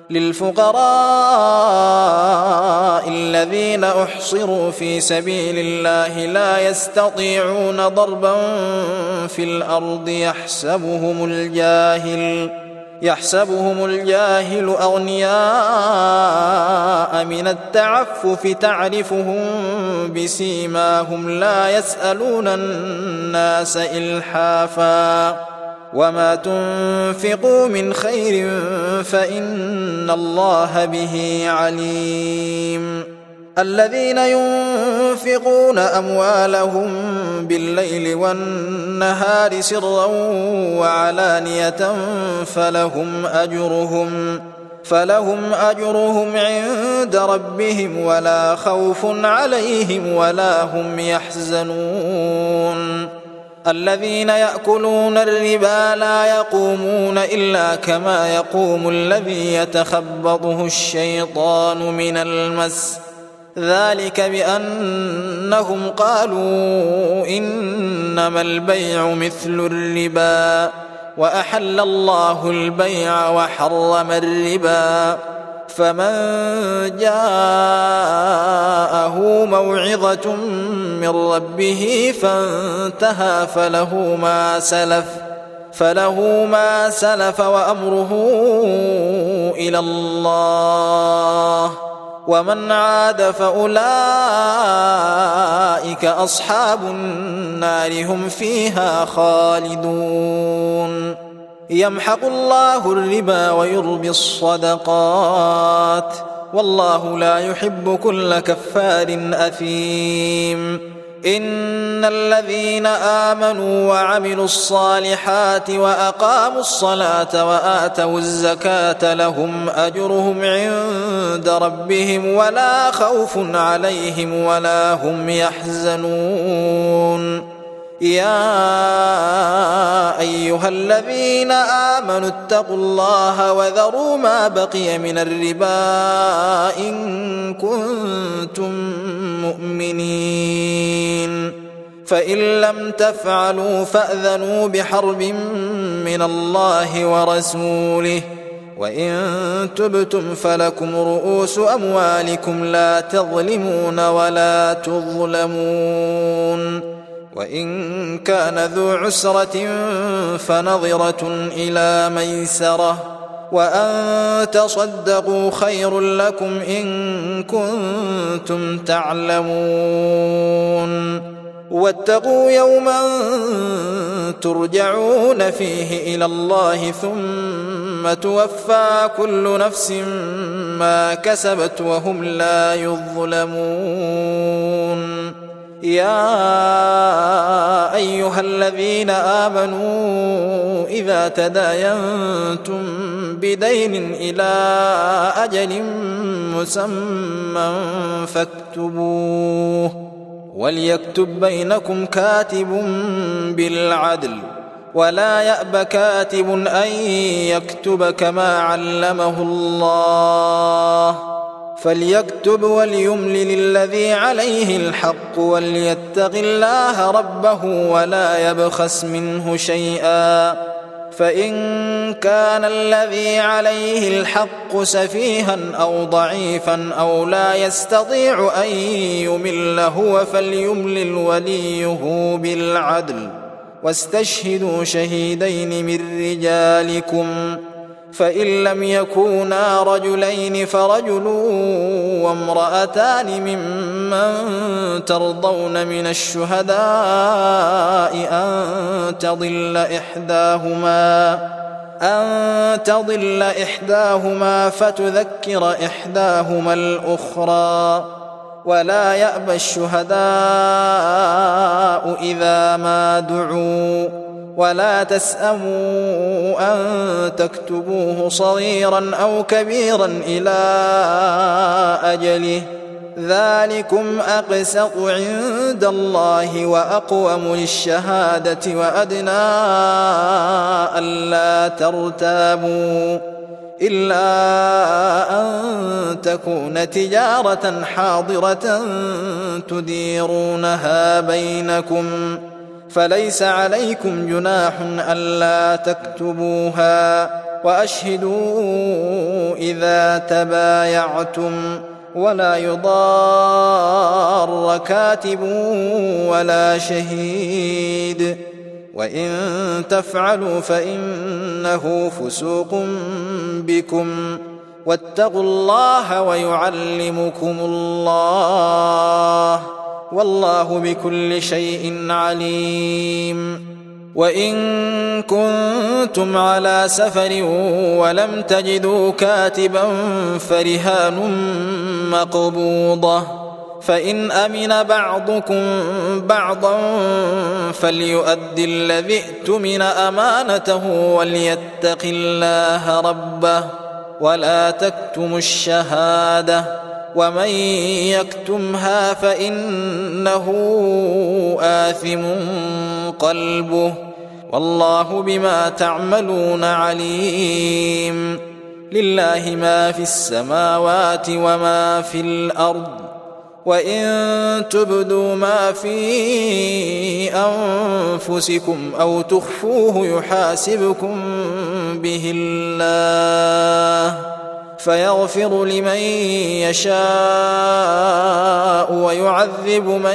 للفقراء الذين أحصروا في سبيل الله لا يستطيعون ضربا في الأرض يحسبهم الجاهل يحسبهم الجاهل أغنياء من التعفف تعرفهم بسيماهم لا يسألون الناس إلحافا وما تنفقوا من خير فإن الله به عليم الذين ينفقون أموالهم بالليل والنهار سرا وعلانية فلهم أجرهم فلهم أجرهم عند ربهم ولا خوف عليهم ولا هم يحزنون الذين يأكلون الربا لا يقومون إلا كما يقوم الذي يتخبطه الشيطان من المس ذلك بأنهم قالوا إنما البيع مثل الربا وأحل الله البيع وحرم الربا فمن جاءه موعظة من ربه فانتهى فله ما سلف فله ما سلف وأمره إلى الله ومن عاد فأولئك أصحاب النار هم فيها خالدون يمحق الله الربا ويربي الصدقات والله لا يحب كل كفار أثيم إن الذين آمنوا وعملوا الصالحات وأقاموا الصلاة وآتوا الزكاة لهم أجرهم عند ربهم ولا خوف عليهم ولا هم يحزنون يا أيها الذين آمنوا اتقوا الله وذروا ما بقي من الربا إن كنتم مؤمنين فإن لم تفعلوا فأذنوا بحرب من الله ورسوله وإن تبتم فلكم رؤوس أموالكم لا تظلمون ولا تظلمون وإن كان ذو عسرة فنظرة إلى ميسرة وأن تصدقوا خير لكم إن كنتم تعلمون واتقوا يوما ترجعون فيه إلى الله ثم توفى كل نفس ما كسبت وهم لا يظلمون يا أيها الذين آمنوا إذا تداينتم بدين إلى أجل مسمى فاكتبوه وليكتب بينكم كاتب بالعدل ولا يأب كاتب أن يكتب كما علمه الله فليكتب وليملل الذي عليه الحق وليتق الله ربه ولا يبخس منه شيئا فإن كان الذي عليه الحق سفيها أو ضعيفا أو لا يستطيع أن يمل هو فليملل وليه بالعدل واستشهدوا شهيدين من رجالكم فإن لم يكونا رجلين فرجل وامرأتان ممن ترضون من الشهداء أن تضل إحداهما أن تضل إحداهما فتذكر إحداهما الأخرى ولا يأبى الشهداء إذا ما دعوا ولا تسأموا أن تكتبوه صغيرا أو كبيرا إلى أجله ذلكم أقسط عند الله وأقوم للشهادة وأدنى ألا ترتابوا إلا أن تكون تجارة حاضرة تديرونها بينكم فليس عليكم جناح ألا تكتبوها وأشهدوا إذا تبايعتم ولا يضار كاتب ولا شهيد وإن تفعلوا فإنه فسوق بكم واتقوا الله ويعلمكم الله والله بكل شيء عليم. وإن كنتم على سفر ولم تجدوا كاتبا فرهان مقبوضة فإن أمن بعضكم بعضا فليؤد الذي ائتمن أمانته وليتق الله ربه ولا تكتموا الشهادة ومن يكتمها فإنه آثم قلبه والله بما تعملون عليم. لله ما في السماوات وما في الأرض وإن تبدوا ما في أنفسكم أو تخفوه يحاسبكم به الله فيغفر لمن يشاء ويعذب من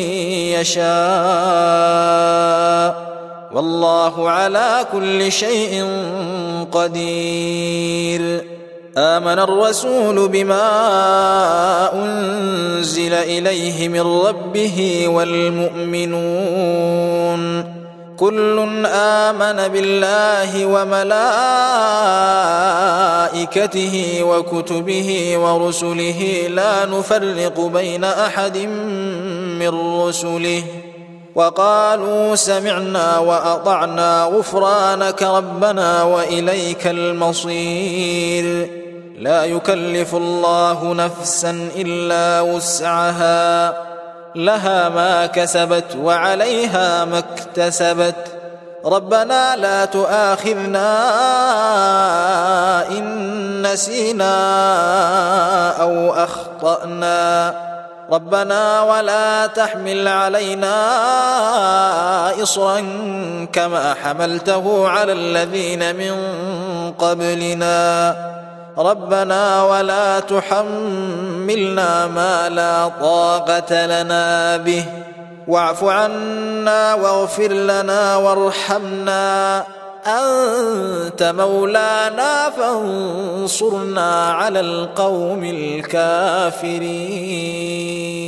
يشاء والله على كل شيء قدير. آمن الرسول بما أنزل إليه من ربه والمؤمنون كل آمن بالله وملائكته وكتبه ورسله لا نفرق بين أحد من رسله وقالوا سمعنا وأطعنا غفرانك ربنا وإليك المصير. لا يكلف الله نفسا إلا وسعها لها ما كسبت وعليها ما اكتسبت ربنا لا تؤاخذنا إن نسينا أو أخطأنا ربنا ولا تحمل علينا إصرا كما حملته على الذين من قبلنا ربنا ولا تحملنا ما لا طاقة لنا به واعف عنا واغفر لنا وارحمنا أنت مولانا فانصرنا على القوم الكافرين.